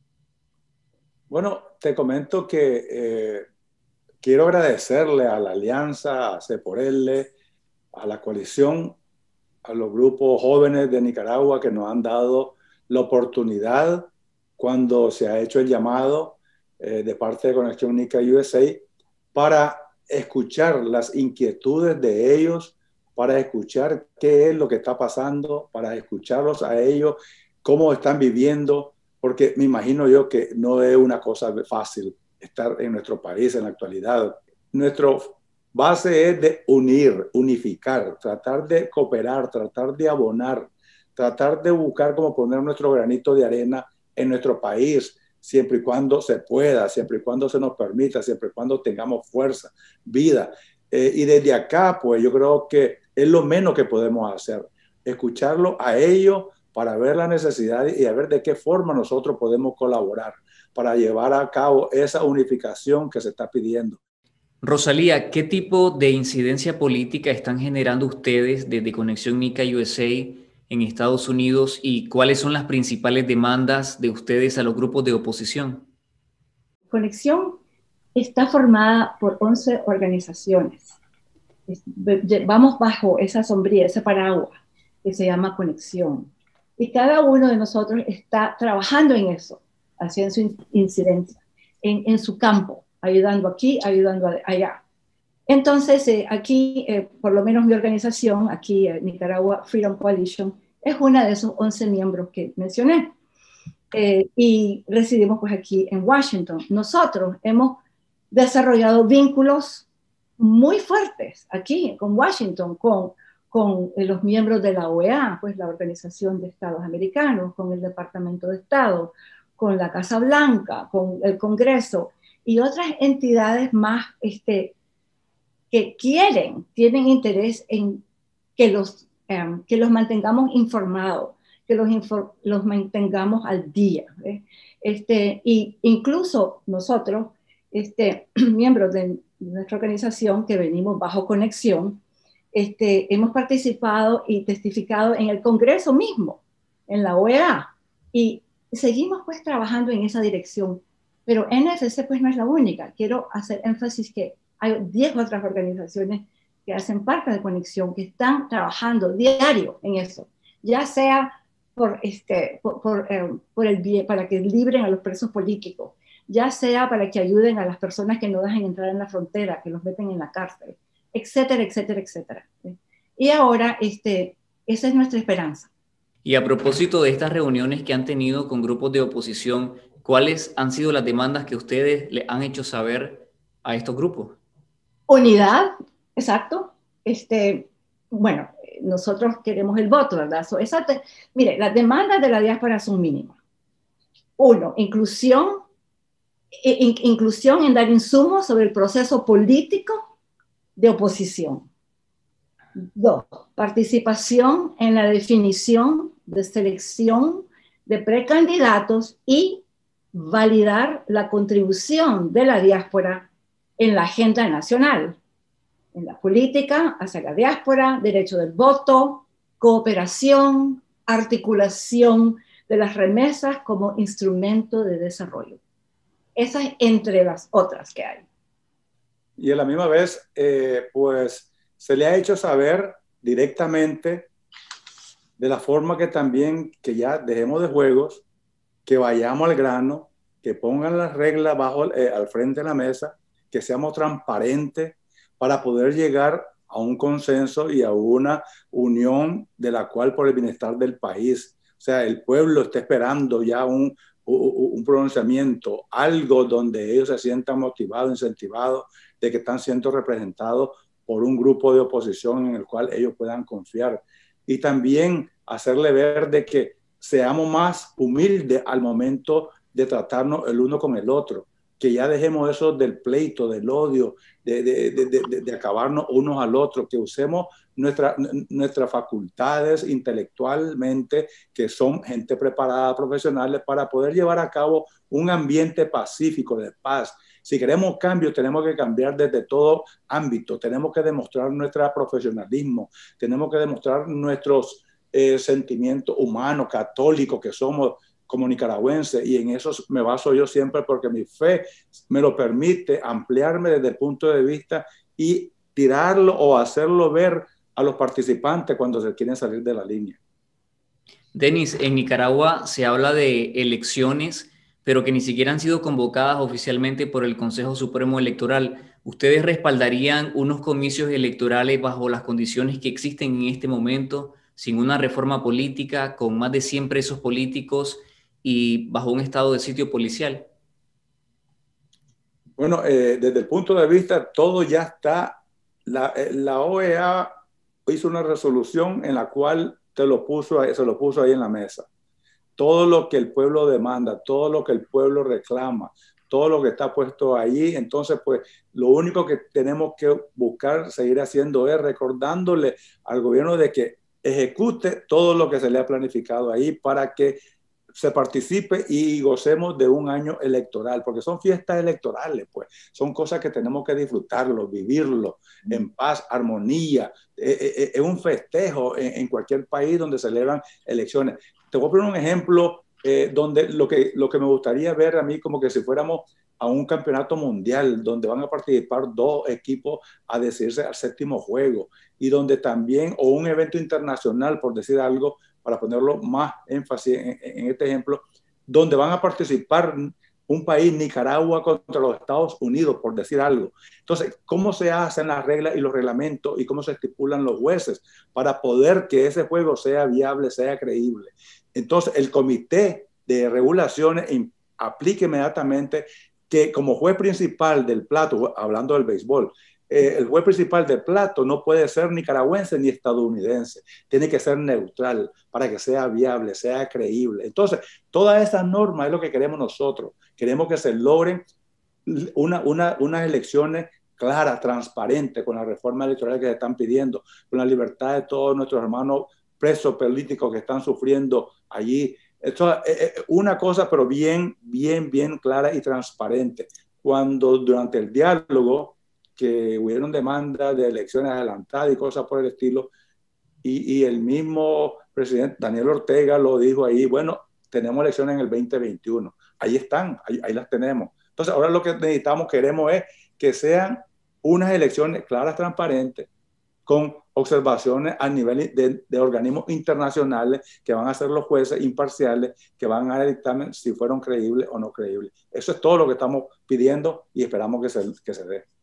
Speaker 6: Bueno, te comento que eh, quiero agradecerle a la Alianza, a C por L, a la coalición, a los grupos jóvenes de Nicaragua que nos han dado la oportunidad cuando se ha hecho el llamado eh, de parte de Conexión Nica U S A para escuchar las inquietudes de ellos, para escuchar qué es lo que está pasando, para escucharlos a ellos, cómo están viviendo, porque me imagino yo que no es una cosa fácil estar en nuestro país en la actualidad. Nuestro base es de unir, unificar, tratar de cooperar, tratar de abonar, tratar de buscar cómo poner nuestro granito de arena en nuestro país, siempre y cuando se pueda, siempre y cuando se nos permita, siempre y cuando tengamos fuerza, vida. Eh, y desde acá, pues yo creo que es lo menos que podemos hacer, escucharlo a ellos para ver la necesidad y a ver de qué forma nosotros podemos colaborar para llevar a cabo esa unificación que se está pidiendo.
Speaker 5: Rosalía, ¿qué tipo de incidencia política están generando ustedes desde Conexión Nica U S A en Estados Unidos y cuáles son las principales demandas de ustedes a los grupos de oposición?
Speaker 7: Conexión está formada por once organizaciones. Vamos bajo esa sombrilla, ese paraguas que se llama Conexión. Y cada uno de nosotros está trabajando en eso, haciendo su incidencia, en, en su campo, ayudando aquí, ayudando allá. Entonces, eh, aquí, eh, por lo menos mi organización, aquí eh, Nicaragua Freedom Coalition, es una de esos once miembros que mencioné. Eh, y residimos pues aquí en Washington. Nosotros hemos desarrollado vínculos muy fuertes aquí con Washington, con, con eh, los miembros de la O E A, pues la Organización de Estados Americanos, con el Departamento de Estado, con la Casa Blanca, con el Congreso y otras entidades más este, que quieren, tienen interés en que los, um, que los mantengamos informados, que los, los mantengamos al día. ¿eh? Este, y incluso nosotros, este, miembros de nuestra organización que venimos bajo Conexión, este, hemos participado y testificado en el Congreso mismo, en la O E A, y seguimos pues trabajando en esa dirección. Pero N F C pues no es la única. Quiero hacer énfasis que hay diez otras organizaciones que hacen parte de Conexión, que están trabajando diario en eso, ya sea por, este, por, por, eh, por el bien, para que libren a los presos políticos, ya sea para que ayuden a las personas que no dejan entrar en la frontera, que los meten en la cárcel, etcétera, etcétera, etcétera. Y ahora, este, esa es nuestra esperanza.
Speaker 5: Y a propósito de estas reuniones que han tenido con grupos de oposición, ¿cuáles han sido las demandas que ustedes le han hecho saber a estos grupos?
Speaker 7: Unidad, exacto. Este, bueno, nosotros queremos el voto, ¿verdad? So, esa te, mire, las demandas de la diáspora son mínimas. Uno, inclusión, in, inclusión en dar insumos sobre el proceso político de oposición. Dos, participación en la definición de selección de precandidatos y validar la contribución de la diáspora en la agenda nacional, en la política hacia la diáspora, derecho del voto, cooperación, articulación de las remesas como instrumento de desarrollo. Esas entre las otras que hay.
Speaker 6: Y a la misma vez, eh, pues se le ha hecho saber directamente de la forma que también, que ya dejemos de juegos, que vayamos al grano, que pongan las reglas bajo, eh, al frente de la mesa, que seamos transparentes para poder llegar a un consenso y a una unión de la cual por el bienestar del país. O sea, el pueblo está esperando ya un, un, un pronunciamiento, algo donde ellos se sientan motivados, incentivados, de que están siendo representados por un grupo de oposición en el cual ellos puedan confiar. Y también hacerle ver de que seamos más humildes al momento de tratarnos el uno con el otro, que ya dejemos eso del pleito, del odio, de, de, de, de, de acabarnos unos al otro, que usemos nuestra, nuestras facultades intelectualmente, que son gente preparada, profesionales, para poder llevar a cabo un ambiente pacífico, de paz. Si queremos cambio, tenemos que cambiar desde todo ámbito, tenemos que demostrar nuestro profesionalismo, tenemos que demostrar nuestros eh, sentimientos humanos, católicos que somos como nicaragüenses, y en eso me baso yo siempre porque mi fe me lo permite ampliarme desde el punto de vista y tirarlo o hacerlo ver a los participantes cuando se quieren salir de la línea.
Speaker 5: Denis, en Nicaragua se habla de elecciones, pero que ni siquiera han sido convocadas oficialmente por el Consejo Supremo Electoral. ¿Ustedes respaldarían unos comicios electorales bajo las condiciones que existen en este momento, sin una reforma política, con más de cien presos políticos y bajo un estado de sitio policial?
Speaker 6: Bueno, eh, desde el punto de vista, todo ya está. La, la O E A hizo una resolución en la cual te lo puso, se lo puso ahí en la mesa. Todo lo que el pueblo demanda, todo lo que el pueblo reclama, todo lo que está puesto ahí. Entonces, pues, lo único que tenemos que buscar, seguir haciendo es recordándole al gobierno de que ejecute todo lo que se le ha planificado ahí para que se participe y gocemos de un año electoral, porque son fiestas electorales, pues son cosas que tenemos que disfrutarlo, vivirlo en paz, armonía. Es eh, eh, eh, un festejo en, en cualquier país donde celebran elecciones. Te voy a poner un ejemplo eh, donde lo que, lo que me gustaría ver a mí como que si fuéramos a un campeonato mundial donde van a participar dos equipos a decidirse al séptimo juego y donde también, o un evento internacional, por decir algo, para ponerlo más énfasis en, en este ejemplo, donde van a participar un país, Nicaragua, contra los Estados Unidos, por decir algo. Entonces, ¿cómo se hacen las reglas y los reglamentos y cómo se estipulan los jueces para poder que ese juego sea viable, sea creíble? Entonces, el comité de regulaciones aplique inmediatamente que como juez principal del plato, hablando del béisbol, eh, el juez principal del plato no puede ser nicaragüense ni estadounidense, tiene que ser neutral para que sea viable, sea creíble. Entonces, todas esas normas es lo que queremos nosotros. Queremos que se logren una, una, unas elecciones claras, transparentes, con la reforma electoral que se están pidiendo, con la libertad de todos nuestros hermanos presos políticos que están sufriendo allí. Esto es una cosa, pero bien, bien, bien clara y transparente. Cuando durante el diálogo, que hubieron demandas de elecciones adelantadas y cosas por el estilo, y, y el mismo presidente Daniel Ortega lo dijo ahí, bueno, tenemos elecciones en el veinte veintiuno. Ahí están, ahí, ahí las tenemos. Entonces, ahora lo que necesitamos, queremos es que sean unas elecciones claras, transparentes, con observaciones a nivel de, de organismos internacionales que van a ser los jueces imparciales, que van a dictamen si fueron creíbles o no creíbles. Eso es todo lo que estamos pidiendo y esperamos que se, que se dé.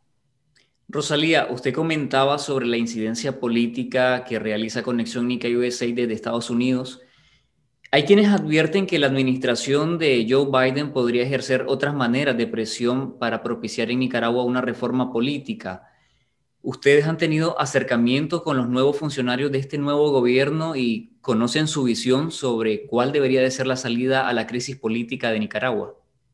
Speaker 5: Rosalía, usted comentaba sobre la incidencia política que realiza Conexión Nica U S A desde Estados Unidos. Hay quienes advierten que la administración de Joe Biden podría ejercer otras maneras de presión para propiciar en Nicaragua una reforma política. ¿Ustedes han tenido acercamiento con los nuevos funcionarios de este nuevo gobierno y conocen su visión sobre cuál debería de ser la salida a la crisis política de Nicaragua?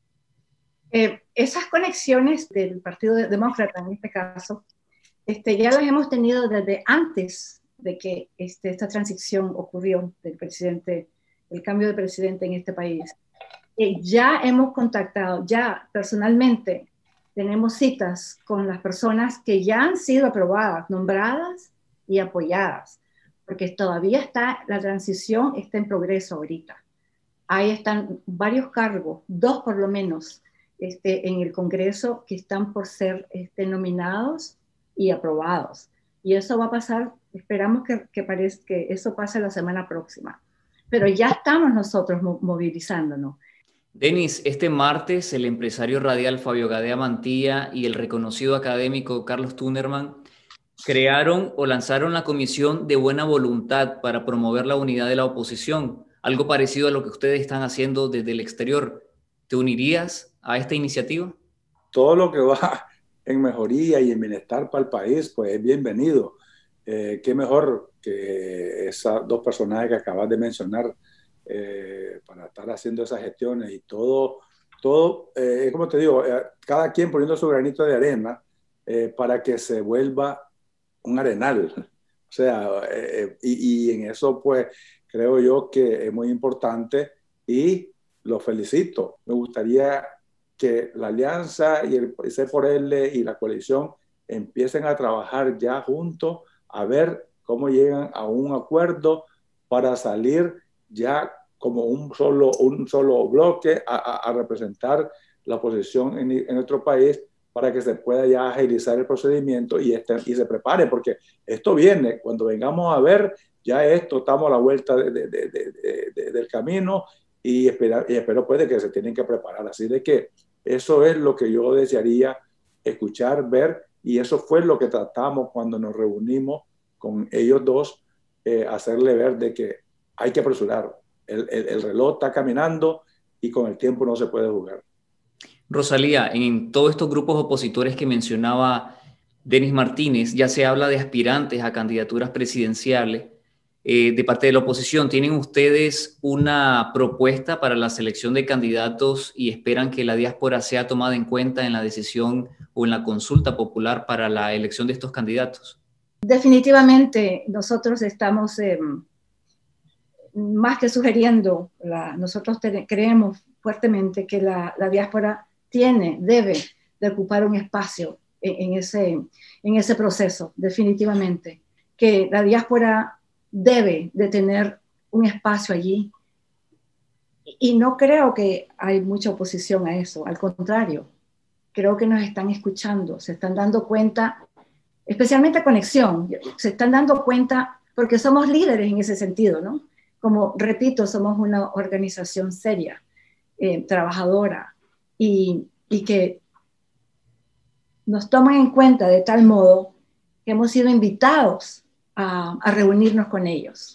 Speaker 7: Eh, esas conexiones del Partido Demócrata, en este caso, este, ya las hemos tenido desde antes de que este, esta transición ocurrió del presidente, el cambio de presidente en este país. Eh, ya hemos contactado, ya personalmente, tenemos citas con las personas que ya han sido aprobadas, nombradas y apoyadas, porque todavía está, la transición está en progreso ahorita. Ahí están varios cargos, dos por lo menos, este, en el Congreso que están por ser este, nominados y aprobados. Y eso va a pasar, esperamos que, que, parezca, que eso pase la semana próxima. Pero ya estamos nosotros movilizándonos.
Speaker 5: Denis, este martes el empresario radial Fabio Gadea Mantilla y el reconocido académico Carlos Tunnerman crearon o lanzaron la Comisión de Buena Voluntad para promover la unidad de la oposición, algo parecido a lo que ustedes están haciendo desde el exterior. ¿Te unirías a esta iniciativa?
Speaker 6: Todo lo que va en mejoría y en bienestar para el país, pues es bienvenido. Eh, qué mejor que esas dos personajes que acabas de mencionar, Eh, para estar haciendo esas gestiones y todo, todo eh, como te digo, eh, cada quien poniendo su granito de arena eh, para que se vuelva un arenal. O sea, eh, y, y en eso pues creo yo que es muy importante y lo felicito. Me gustaría que la alianza y el C por L y la coalición empiecen a trabajar ya juntos a ver cómo llegan a un acuerdo para salir ya como un solo, un solo bloque a, a, a representar la oposición en, en nuestro país para que se pueda ya agilizar el procedimiento y, este, y se prepare, porque esto viene, cuando vengamos a ver, ya esto, estamos a la vuelta de, de, de, de, de, del camino y, espera, y espero puede que se tienen que preparar. Así de que eso es lo que yo desearía escuchar, ver, y eso fue lo que tratamos cuando nos reunimos con ellos dos, eh, hacerle ver de que hay que apresurar. El, el, el reloj está caminando y con el tiempo no se puede jugar.
Speaker 5: Rosalía, en todos estos grupos opositores que mencionaba Denis Martínez, ya se habla de aspirantes a candidaturas presidenciales eh, de parte de la oposición. ¿Tienen ustedes una propuesta para la selección de candidatos y esperan que la diáspora sea tomada en cuenta en la decisión o en la consulta popular para la elección de estos candidatos?
Speaker 7: Definitivamente nosotros estamos... Eh, más que sugiriendo, la, nosotros te, creemos fuertemente que la, la diáspora tiene, debe de ocupar un espacio en, en, ese, en ese proceso, definitivamente, que la diáspora debe de tener un espacio allí. Y no creo que hay mucha oposición a eso, al contrario, creo que nos están escuchando, se están dando cuenta, especialmente Conexión, se están dando cuenta porque somos líderes en ese sentido, ¿no? Como repito, somos una organización seria, eh, trabajadora, y, y que nos toman en cuenta de tal modo que hemos sido invitados a, a reunirnos con ellos.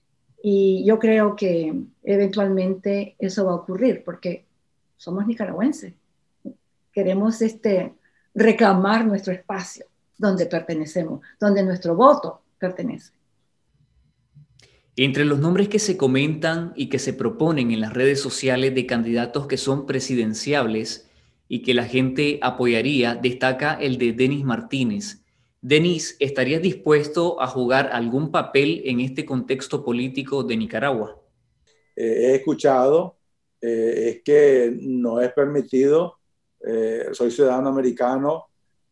Speaker 7: Y yo creo que eventualmente eso va a ocurrir porque somos nicaragüenses. Queremos este, reclamar nuestro espacio donde pertenecemos, donde nuestro voto pertenece.
Speaker 5: Entre los nombres que se comentan y que se proponen en las redes sociales de candidatos que son presidenciables y que la gente apoyaría, destaca el de Denis Martínez. Denis, ¿estarías dispuesto a jugar algún papel en este contexto político de Nicaragua?
Speaker 6: Eh, he escuchado, eh, es que no es permitido, eh, soy ciudadano americano,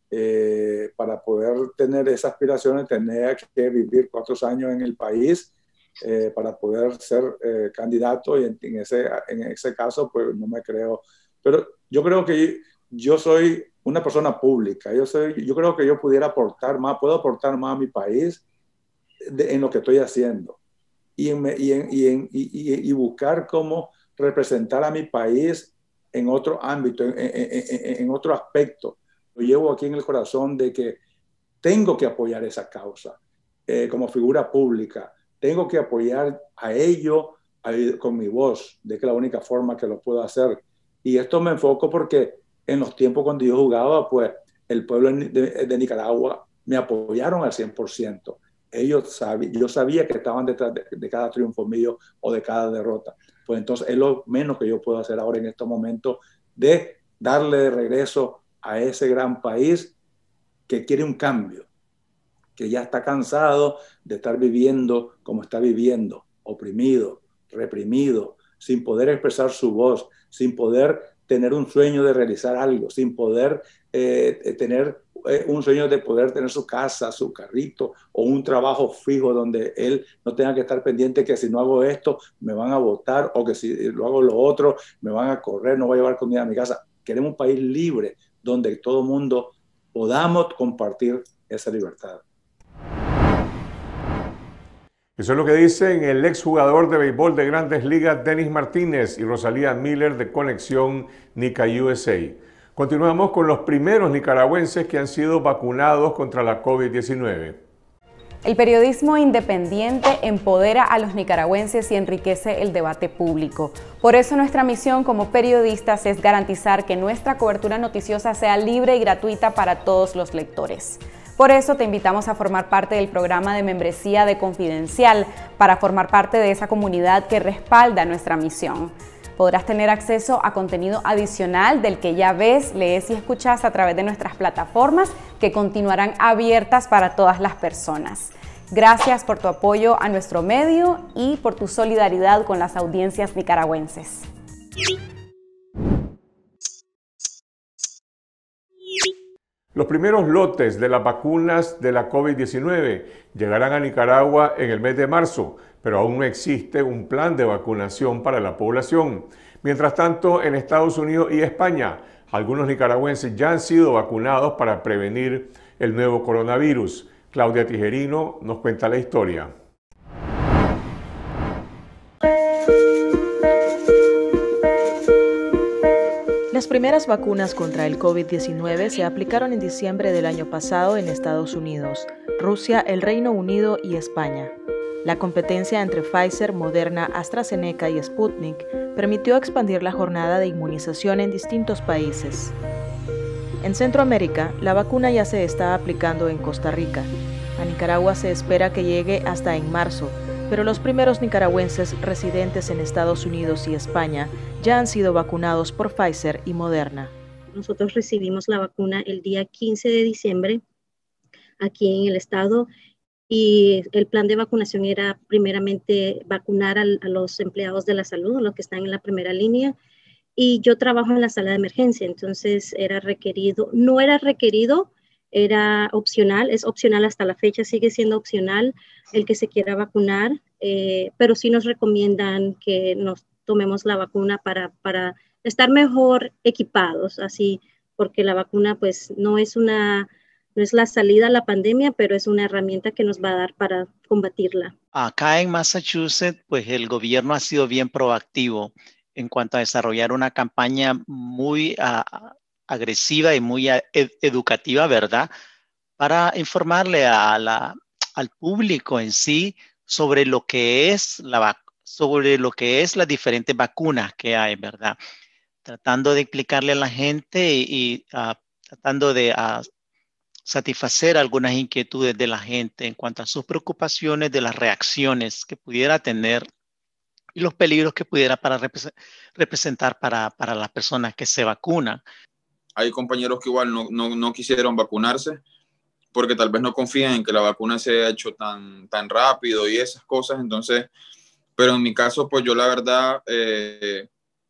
Speaker 6: eh, para poder tener esas aspiraciones tenía que vivir cuatro años en el país eh, para poder ser eh, candidato, y en, en, ese, en ese caso pues no me creo. Pero yo creo que yo soy una persona pública, yo, soy, yo creo que yo pudiera aportar más, puedo aportar más a mi país de, en lo que estoy haciendo y, en, y, en, y, en, y, y buscar cómo representar a mi país en otro ámbito, en, en, en, en otro aspecto. Lo llevo aquí en el corazón de que tengo que apoyar esa causa eh, como figura pública, tengo que apoyar a ello a, con mi voz, de que es la única forma que lo puedo hacer. Y esto me enfoco porque en los tiempos cuando yo jugaba, pues el pueblo de, de Nicaragua me apoyaron al cien por ciento. Ellos sabían, yo sabía que estaban detrás de, de cada triunfo mío o de cada derrota. Pues entonces es lo menos que yo puedo hacer ahora en estos momentos, de darle de regreso a ese gran país que quiere un cambio, que ya está cansado de estar viviendo como está viviendo, oprimido, reprimido, sin poder expresar su voz, sin poder tener un sueño de realizar algo, sin poder eh, tener eh, un sueño de poder tener su casa, su carrito o un trabajo fijo donde él no tenga que estar pendiente que si no hago esto me van a votar, o que si lo hago lo otro me van a correr, no voy a llevar comida a mi casa. Queremos un país libre donde todo el mundo podamos compartir esa libertad.
Speaker 1: Eso es lo que dicen el exjugador de béisbol de Grandes Ligas, Denis Martínez, y Rosalía Miller de Conexión Nica U S A. Continuamos con los primeros nicaragüenses que han sido vacunados contra la COVID diecinueve.
Speaker 8: El periodismo independiente empodera a los nicaragüenses y enriquece el debate público. Por eso nuestra misión como periodistas es garantizar que nuestra cobertura noticiosa sea libre y gratuita para todos los lectores. Por eso te invitamos a formar parte del programa de membresía de Confidencial, para formar parte de esa comunidad que respalda nuestra misión. Podrás tener acceso a contenido adicional del que ya ves, lees y escuchas a través de nuestras plataformas, que continuarán abiertas para todas las personas. Gracias por tu apoyo a nuestro medio y por tu solidaridad con las audiencias nicaragüenses.
Speaker 1: Los primeros lotes de las vacunas de la COVID diecinueve llegarán a Nicaragua en el mes de marzo, pero aún no existe un plan de vacunación para la población. Mientras tanto, en Estados Unidos y España, algunos nicaragüenses ya han sido vacunados para prevenir el nuevo coronavirus. Claudia Tijerino nos cuenta la historia.
Speaker 2: Las primeras vacunas contra el COVID diecinueve se aplicaron en diciembre del año pasado en Estados Unidos, Rusia, el Reino Unido y España. La competencia entre Pfizer, Moderna, AstraZeneca y Sputnik permitió expandir la jornada de inmunización en distintos países. En Centroamérica, la vacuna ya se está aplicando en Costa Rica. A Nicaragua se espera que llegue hasta en marzo, pero los primeros nicaragüenses residentes en Estados Unidos y España ya han sido vacunados por Pfizer y Moderna.
Speaker 9: Nosotros recibimos la vacuna el día quince de diciembre aquí en el estado, y el plan de vacunación era primeramente vacunar a, a los empleados de la salud, los que están en la primera línea, y yo trabajo en la sala de emergencia, entonces era requerido, no era requerido, era opcional, es opcional hasta la fecha, sigue siendo opcional el que se quiera vacunar, eh, pero sí nos recomiendan que nos tomemos la vacuna para, para estar mejor equipados, así, porque la vacuna pues no es una, no es la salida a la pandemia, pero es una herramienta que nos va a dar para combatirla.
Speaker 10: Acá en Massachusetts, pues el gobierno ha sido bien proactivo en cuanto a desarrollar una campaña muy uh, agresiva y muy ed educativa, ¿verdad? Para informarle a la, al público en sí sobre lo que es la sobre lo que es las diferentes vacunas que hay, ¿verdad? Tratando de explicarle a la gente y, y uh, tratando de uh, satisfacer algunas inquietudes de la gente en cuanto a sus preocupaciones, de las reacciones que pudiera tener y los peligros que pudiera para repre- representar para, para las personas que se vacunan.
Speaker 11: Hay compañeros que igual no, no, no quisieron vacunarse porque tal vez no confían en que la vacuna se haya hecho tan, tan rápido y esas cosas. Entonces, pero en mi caso, pues yo la verdad, eh,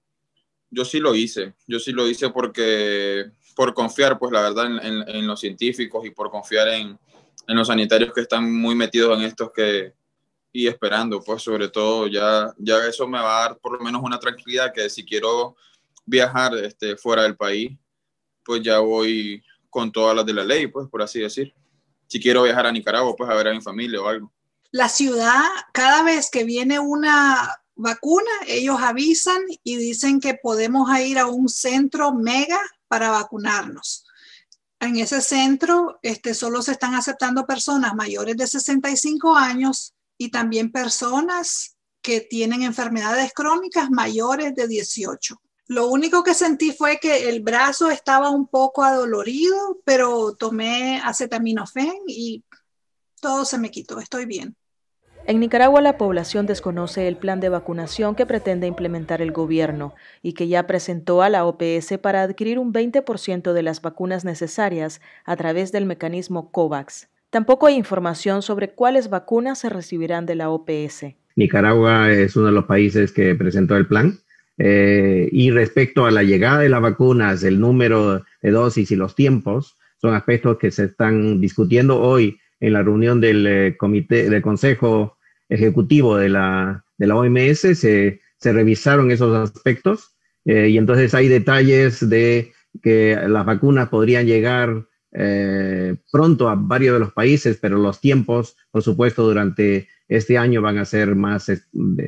Speaker 11: yo sí lo hice. Yo sí lo hice porque, por confiar, pues la verdad, en, en, en los científicos y por confiar en, en los sanitarios que están muy metidos en estos que, y esperando, pues sobre todo ya, ya eso me va a dar por lo menos una tranquilidad que si quiero viajar este, fuera del país, pues ya voy con todas las de la ley, pues por así decir. Si quiero viajar a Nicaragua, pues a ver a mi familia o algo.
Speaker 12: La ciudad, cada vez que viene una vacuna, ellos avisan y dicen que podemos ir a un centro mega para vacunarnos. En ese centro este, solo se están aceptando personas mayores de sesenta y cinco años y también personas que tienen enfermedades crónicas mayores de dieciocho. Lo único que sentí fue que el brazo estaba un poco adolorido, pero tomé acetaminofén y todo se me quitó, estoy bien.
Speaker 2: En Nicaragua la población desconoce el plan de vacunación que pretende implementar el gobierno y que ya presentó a la O P S para adquirir un veinte por ciento de las vacunas necesarias a través del mecanismo COVAX. Tampoco hay información sobre cuáles vacunas se recibirán de la O P S.
Speaker 13: Nicaragua es uno de los países que presentó el plan. Eh, y respecto a la llegada de las vacunas, el número de dosis y los tiempos son aspectos que se están discutiendo hoy en la reunión del eh, comité del Consejo Ejecutivo de la, de la O M S. Se, se revisaron esos aspectos eh, y entonces hay detalles de que las vacunas podrían llegar eh, pronto a varios de los países, pero los tiempos, por supuesto, durante este año van a ser más eh,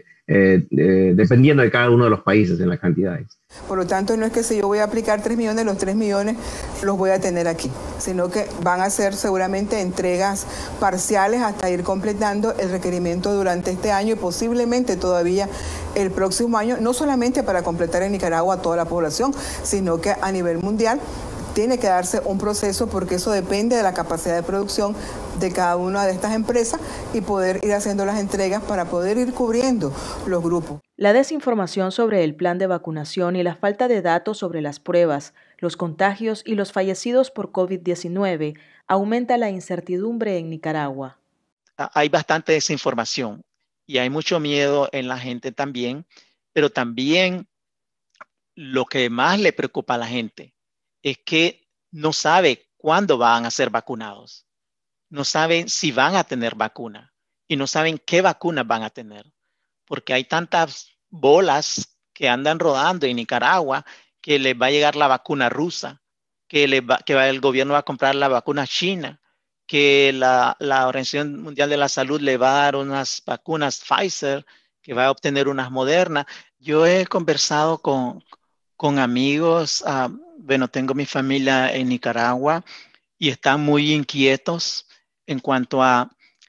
Speaker 13: eh, eh, dependiendo de cada uno de los países en las cantidades.
Speaker 14: Por lo tanto, no es que si yo voy a aplicar tres millones, los tres millones los voy a tener aquí, sino que van a ser seguramente entregas parciales hasta ir completando el requerimiento durante este año y posiblemente todavía el próximo año, no solamente para completar en Nicaragua a toda la población, sino que a nivel mundial tiene que darse un proceso porque eso depende de la capacidad de producción de cada una de estas empresas y poder ir haciendo las entregas para poder ir cubriendo los grupos.
Speaker 2: La desinformación sobre el plan de vacunación y la falta de datos sobre las pruebas, los contagios y los fallecidos por COVID diecinueve aumenta la incertidumbre en Nicaragua.
Speaker 10: Hay bastante desinformación y hay mucho miedo en la gente también, pero también lo que más le preocupa a la gente es que no sabe cuándo van a ser vacunados, no saben si van a tener vacuna y no saben qué vacunas van a tener, porque hay tantas bolas que andan rodando en Nicaragua que les va a llegar la vacuna rusa, que, les va, que va, el gobierno va a comprar la vacuna china, que la, la Organización Mundial de la Salud le va a dar unas vacunas Pfizer, que va a obtener unas Moderna. Yo he conversado con, con amigos, uh, bueno, tengo mi familia en Nicaragua y están muy inquietos en cuanto a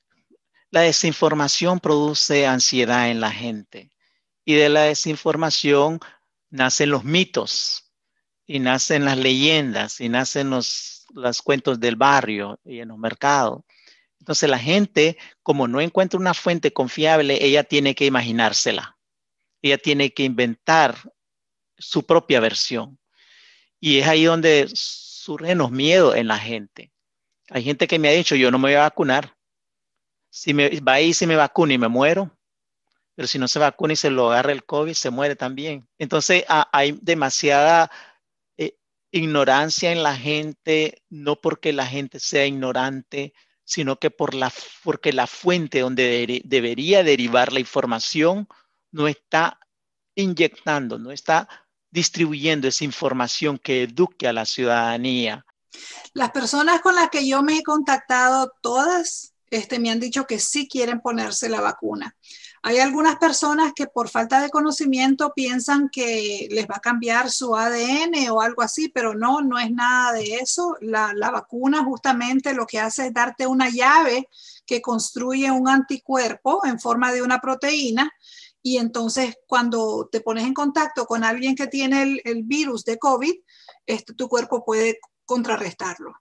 Speaker 10: la desinformación produce ansiedad en la gente y de la desinformación nacen los mitos y nacen las leyendas y nacen los, los cuentos del barrio y en los mercados. Entonces la gente, como no encuentra una fuente confiable, ella tiene que imaginársela. Ella tiene que inventar su propia versión. Y es ahí donde surgen los miedos en la gente. Hay gente que me ha dicho, yo no me voy a vacunar. Si me va ahí, si me vacuno y me muero, pero si no se vacuna y se lo agarra el COVID, se muere también. Entonces a, hay demasiada eh, ignorancia en la gente, no porque la gente sea ignorante, sino que por la, porque la fuente donde de, debería derivar la información no está inyectando, no está distribuyendo esa información que eduque a la ciudadanía.
Speaker 12: Las personas con las que yo me he contactado, todas este, me han dicho que sí quieren ponerse la vacuna. Hay algunas personas que por falta de conocimiento piensan que les va a cambiar su A D N o algo así, pero no, no es nada de eso. La, la vacuna justamente lo que hace es darte una llave que construye un anticuerpo en forma de una proteína, y entonces cuando te pones en contacto con alguien que tiene el, el virus de COVID, este, tu cuerpo puede contrarrestarlo.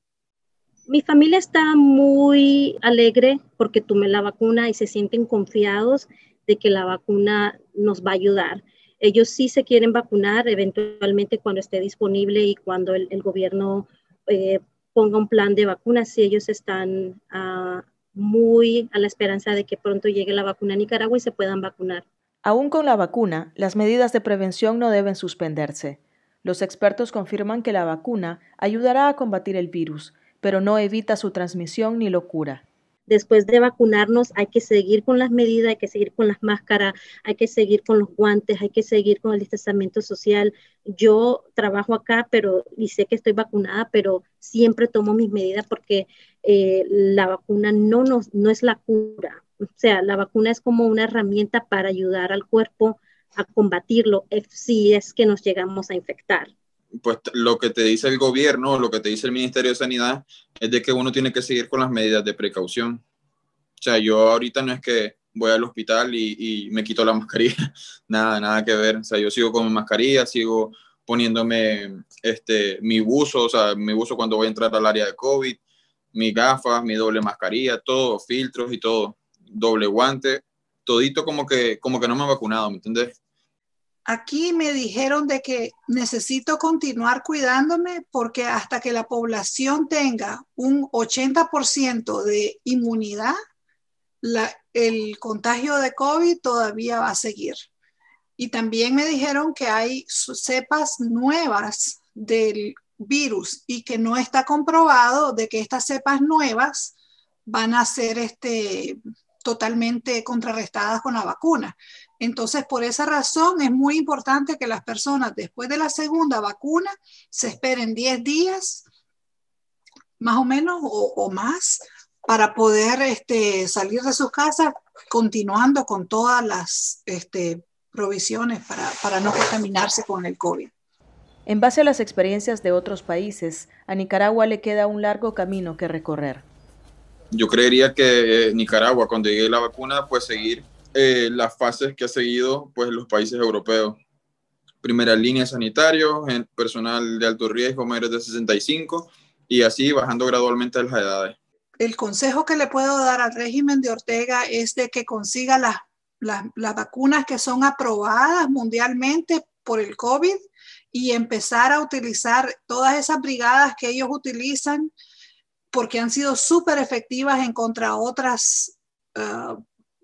Speaker 9: Mi familia está muy alegre porque tomé la vacuna y se sienten confiados de que la vacuna nos va a ayudar. Ellos sí se quieren vacunar eventualmente cuando esté disponible y cuando el, el gobierno eh, ponga un plan de vacunas. Sí, ellos están uh, muy a la esperanza de que pronto llegue la vacuna a Nicaragua y se puedan vacunar.
Speaker 2: Aún con la vacuna, las medidas de prevención no deben suspenderse. Los expertos confirman que la vacuna ayudará a combatir el virus, pero no evita su transmisión ni lo cura.
Speaker 9: Después de vacunarnos hay que seguir con las medidas, hay que seguir con las máscaras, hay que seguir con los guantes, hay que seguir con el distanciamiento social. Yo trabajo acá pero, y sé que estoy vacunada, pero siempre tomo mis medidas porque eh, la vacuna no, nos, no es la cura. O sea, la vacuna es como una herramienta para ayudar al cuerpo a combatirlo si es que nos llegamos a infectar.
Speaker 11: Pues lo que te dice el gobierno, lo que te dice el Ministerio de Sanidad, es de que uno tiene que seguir con las medidas de precaución. O sea, yo ahorita no es que voy al hospital y, y me quito la mascarilla, nada, nada que ver. O sea, yo sigo con mi mascarilla, sigo poniéndome este, mi buzo, o sea, mi buzo cuando voy a entrar al área de COVID, mis gafas, mi doble mascarilla, todo, filtros y todo, doble guante, todito como que, como que no me he vacunado, ¿me entiendes?
Speaker 12: Aquí me dijeron de que necesito continuar cuidándome porque hasta que la población tenga un ochenta por ciento de inmunidad, la, el contagio de COVID todavía va a seguir. Y también me dijeron que hay cepas nuevas del virus y que no está comprobado de que estas cepas nuevas van a ser este, totalmente contrarrestadas con la vacuna. Entonces, por esa razón es muy importante que las personas después de la segunda vacuna se esperen diez días, más o menos, o, o más, para poder este, salir de sus casas continuando con todas las este, provisiones para, para no contaminarse con el COVID.
Speaker 2: En base a las experiencias de otros países, a Nicaragua le queda un largo camino que recorrer.
Speaker 11: Yo creería que eh, Nicaragua, cuando llegue la vacuna, pues seguir Eh, las fases que ha seguido pues, los países europeos. Primera línea sanitario, personal de alto riesgo, mayores de sesenta y cinco, y así bajando gradualmente las edades.
Speaker 12: El consejo que le puedo dar al régimen de Ortega es de que consiga las, las, las vacunas que son aprobadas mundialmente por el COVID y empezar a utilizar todas esas brigadas que ellos utilizan porque han sido súper efectivas en contra otras uh,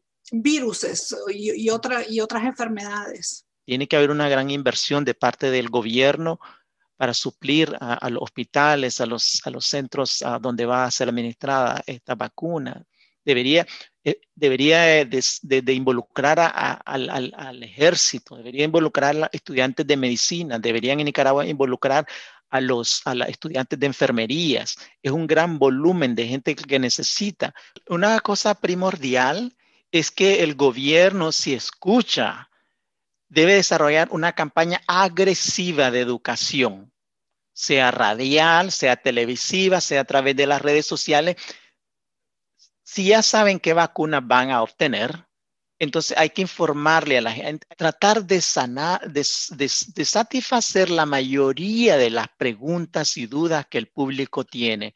Speaker 12: viruses y, y, otra, y otras enfermedades.
Speaker 10: Tiene que haber una gran inversión de parte del gobierno para suplir a, a los hospitales, a los, a los centros a donde va a ser administrada esta vacuna. Debería, eh, debería de, de, de involucrar a, a, al, al, al ejército, debería involucrar a estudiantes de medicina, deberían en Nicaragua involucrar a los a los estudiantes de enfermerías. Es un gran volumen de gente que necesita. Una cosa primordial es que el gobierno, si escucha, debe desarrollar una campaña agresiva de educación, sea radial, sea televisiva, sea a través de las redes sociales. Si ya saben qué vacunas van a obtener, entonces hay que informarle a la gente, tratar de sanar, de, de, de satisfacer la mayoría de las preguntas y dudas que el público tiene.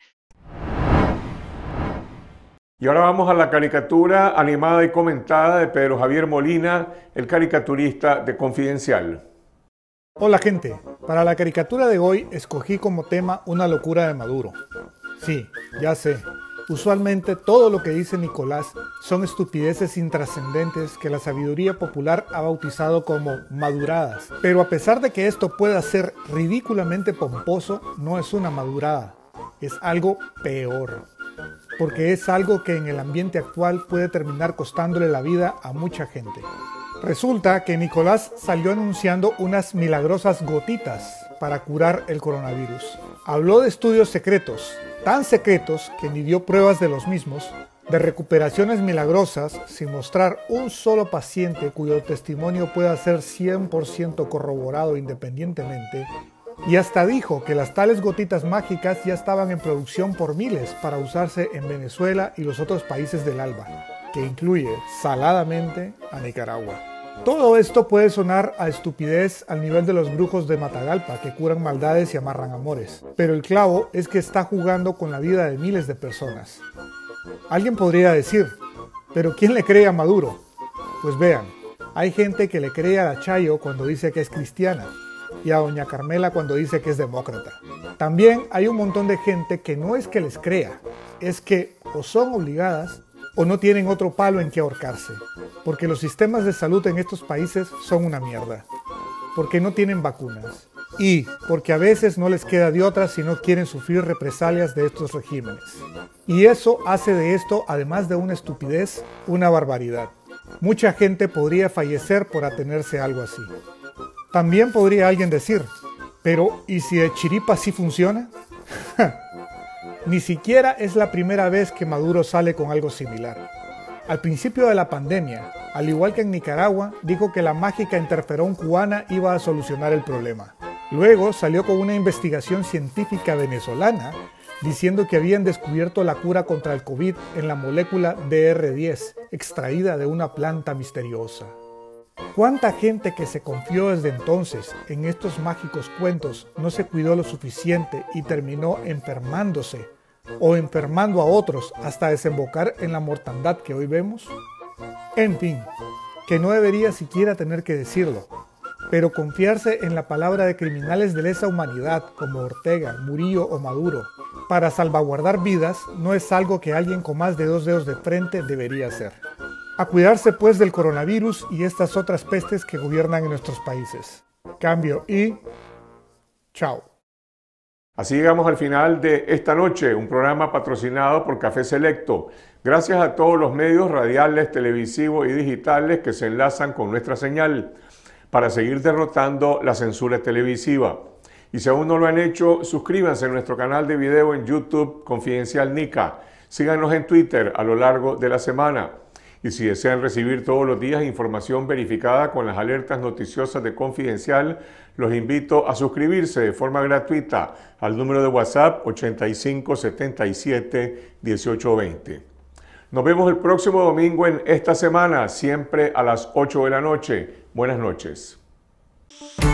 Speaker 1: Y ahora vamos a la caricatura animada y comentada de Pedro Javier Molina, el caricaturista de Confidencial.
Speaker 15: Hola gente, para la caricatura de hoy escogí como tema una locura de Maduro. Sí, ya sé, Usualmente todo lo que dice Nicolás son estupideces intrascendentes que la sabiduría popular ha bautizado como maduradas. Pero a pesar de que esto pueda ser ridículamente pomposo, no es una madurada, es algo peor. Porque es algo que en el ambiente actual puede terminar costándole la vida a mucha gente. Resulta que Nicolás salió anunciando unas milagrosas gotitas para curar el coronavirus. Habló de estudios secretos, tan secretos que ni dio pruebas de los mismos, de recuperaciones milagrosas sin mostrar un solo paciente cuyo testimonio pueda ser cien por ciento corroborado independientemente, y hasta dijo que las tales gotitas mágicas ya estaban en producción por miles para usarse en Venezuela y los otros países del ALBA, que incluye saladamente a Nicaragua. Todo esto puede sonar a estupidez al nivel de los brujos de Matagalpa que curan maldades y amarran amores, pero el clavo es que está jugando con la vida de miles de personas. Alguien podría decir, ¿pero quién le cree a Maduro? Pues vean, hay gente que le cree a la Chayo cuando dice que es cristiana y a doña Carmela cuando dice que es demócrata. También hay un montón de gente que no es que les crea, es que o son obligadas o no tienen otro palo en que ahorcarse, porque los sistemas de salud en estos países son una mierda, porque no tienen vacunas y porque a veces no les queda de otra si no quieren sufrir represalias de estos regímenes. Y eso hace de esto, además de una estupidez, una barbaridad. Mucha gente podría fallecer por atenerse a algo así. También podría alguien decir, pero ¿y si de chiripa sí funciona? Ni siquiera es la primera vez que Maduro sale con algo similar. Al principio de la pandemia, al igual que en Nicaragua, dijo que la mágica interferón cubana iba a solucionar el problema. Luego salió con una investigación científica venezolana diciendo que habían descubierto la cura contra el COVID en la molécula D R diez, extraída de una planta misteriosa. ¿Cuánta gente que se confió desde entonces en estos mágicos cuentos no se cuidó lo suficiente y terminó enfermándose o enfermando a otros hasta desembocar en la mortandad que hoy vemos? En fin, que no debería siquiera tener que decirlo, pero confiarse en la palabra de criminales de lesa humanidad como Ortega, Murillo o Maduro para salvaguardar vidas no es algo que alguien con más de dos dedos de frente debería hacer. A cuidarse pues del coronavirus y estas otras pestes que gobiernan en nuestros países. Cambio y chao.
Speaker 1: Así llegamos al final de esta noche, un programa patrocinado por Café Selecto. Gracias a todos los medios radiales, televisivos y digitales que se enlazan con nuestra señal para seguir derrotando la censura televisiva. Y si aún no lo han hecho, suscríbanse a nuestro canal de video en YouTube Confidencial Nica. Síganos en Twitter a lo largo de la semana. Y si desean recibir todos los días información verificada con las alertas noticiosas de Confidencial, los invito a suscribirse de forma gratuita al número de WhatsApp ochenta y cinco setenta y siete dieciocho veinte. Nos vemos el próximo domingo en Esta Semana, siempre a las ocho de la noche. Buenas noches.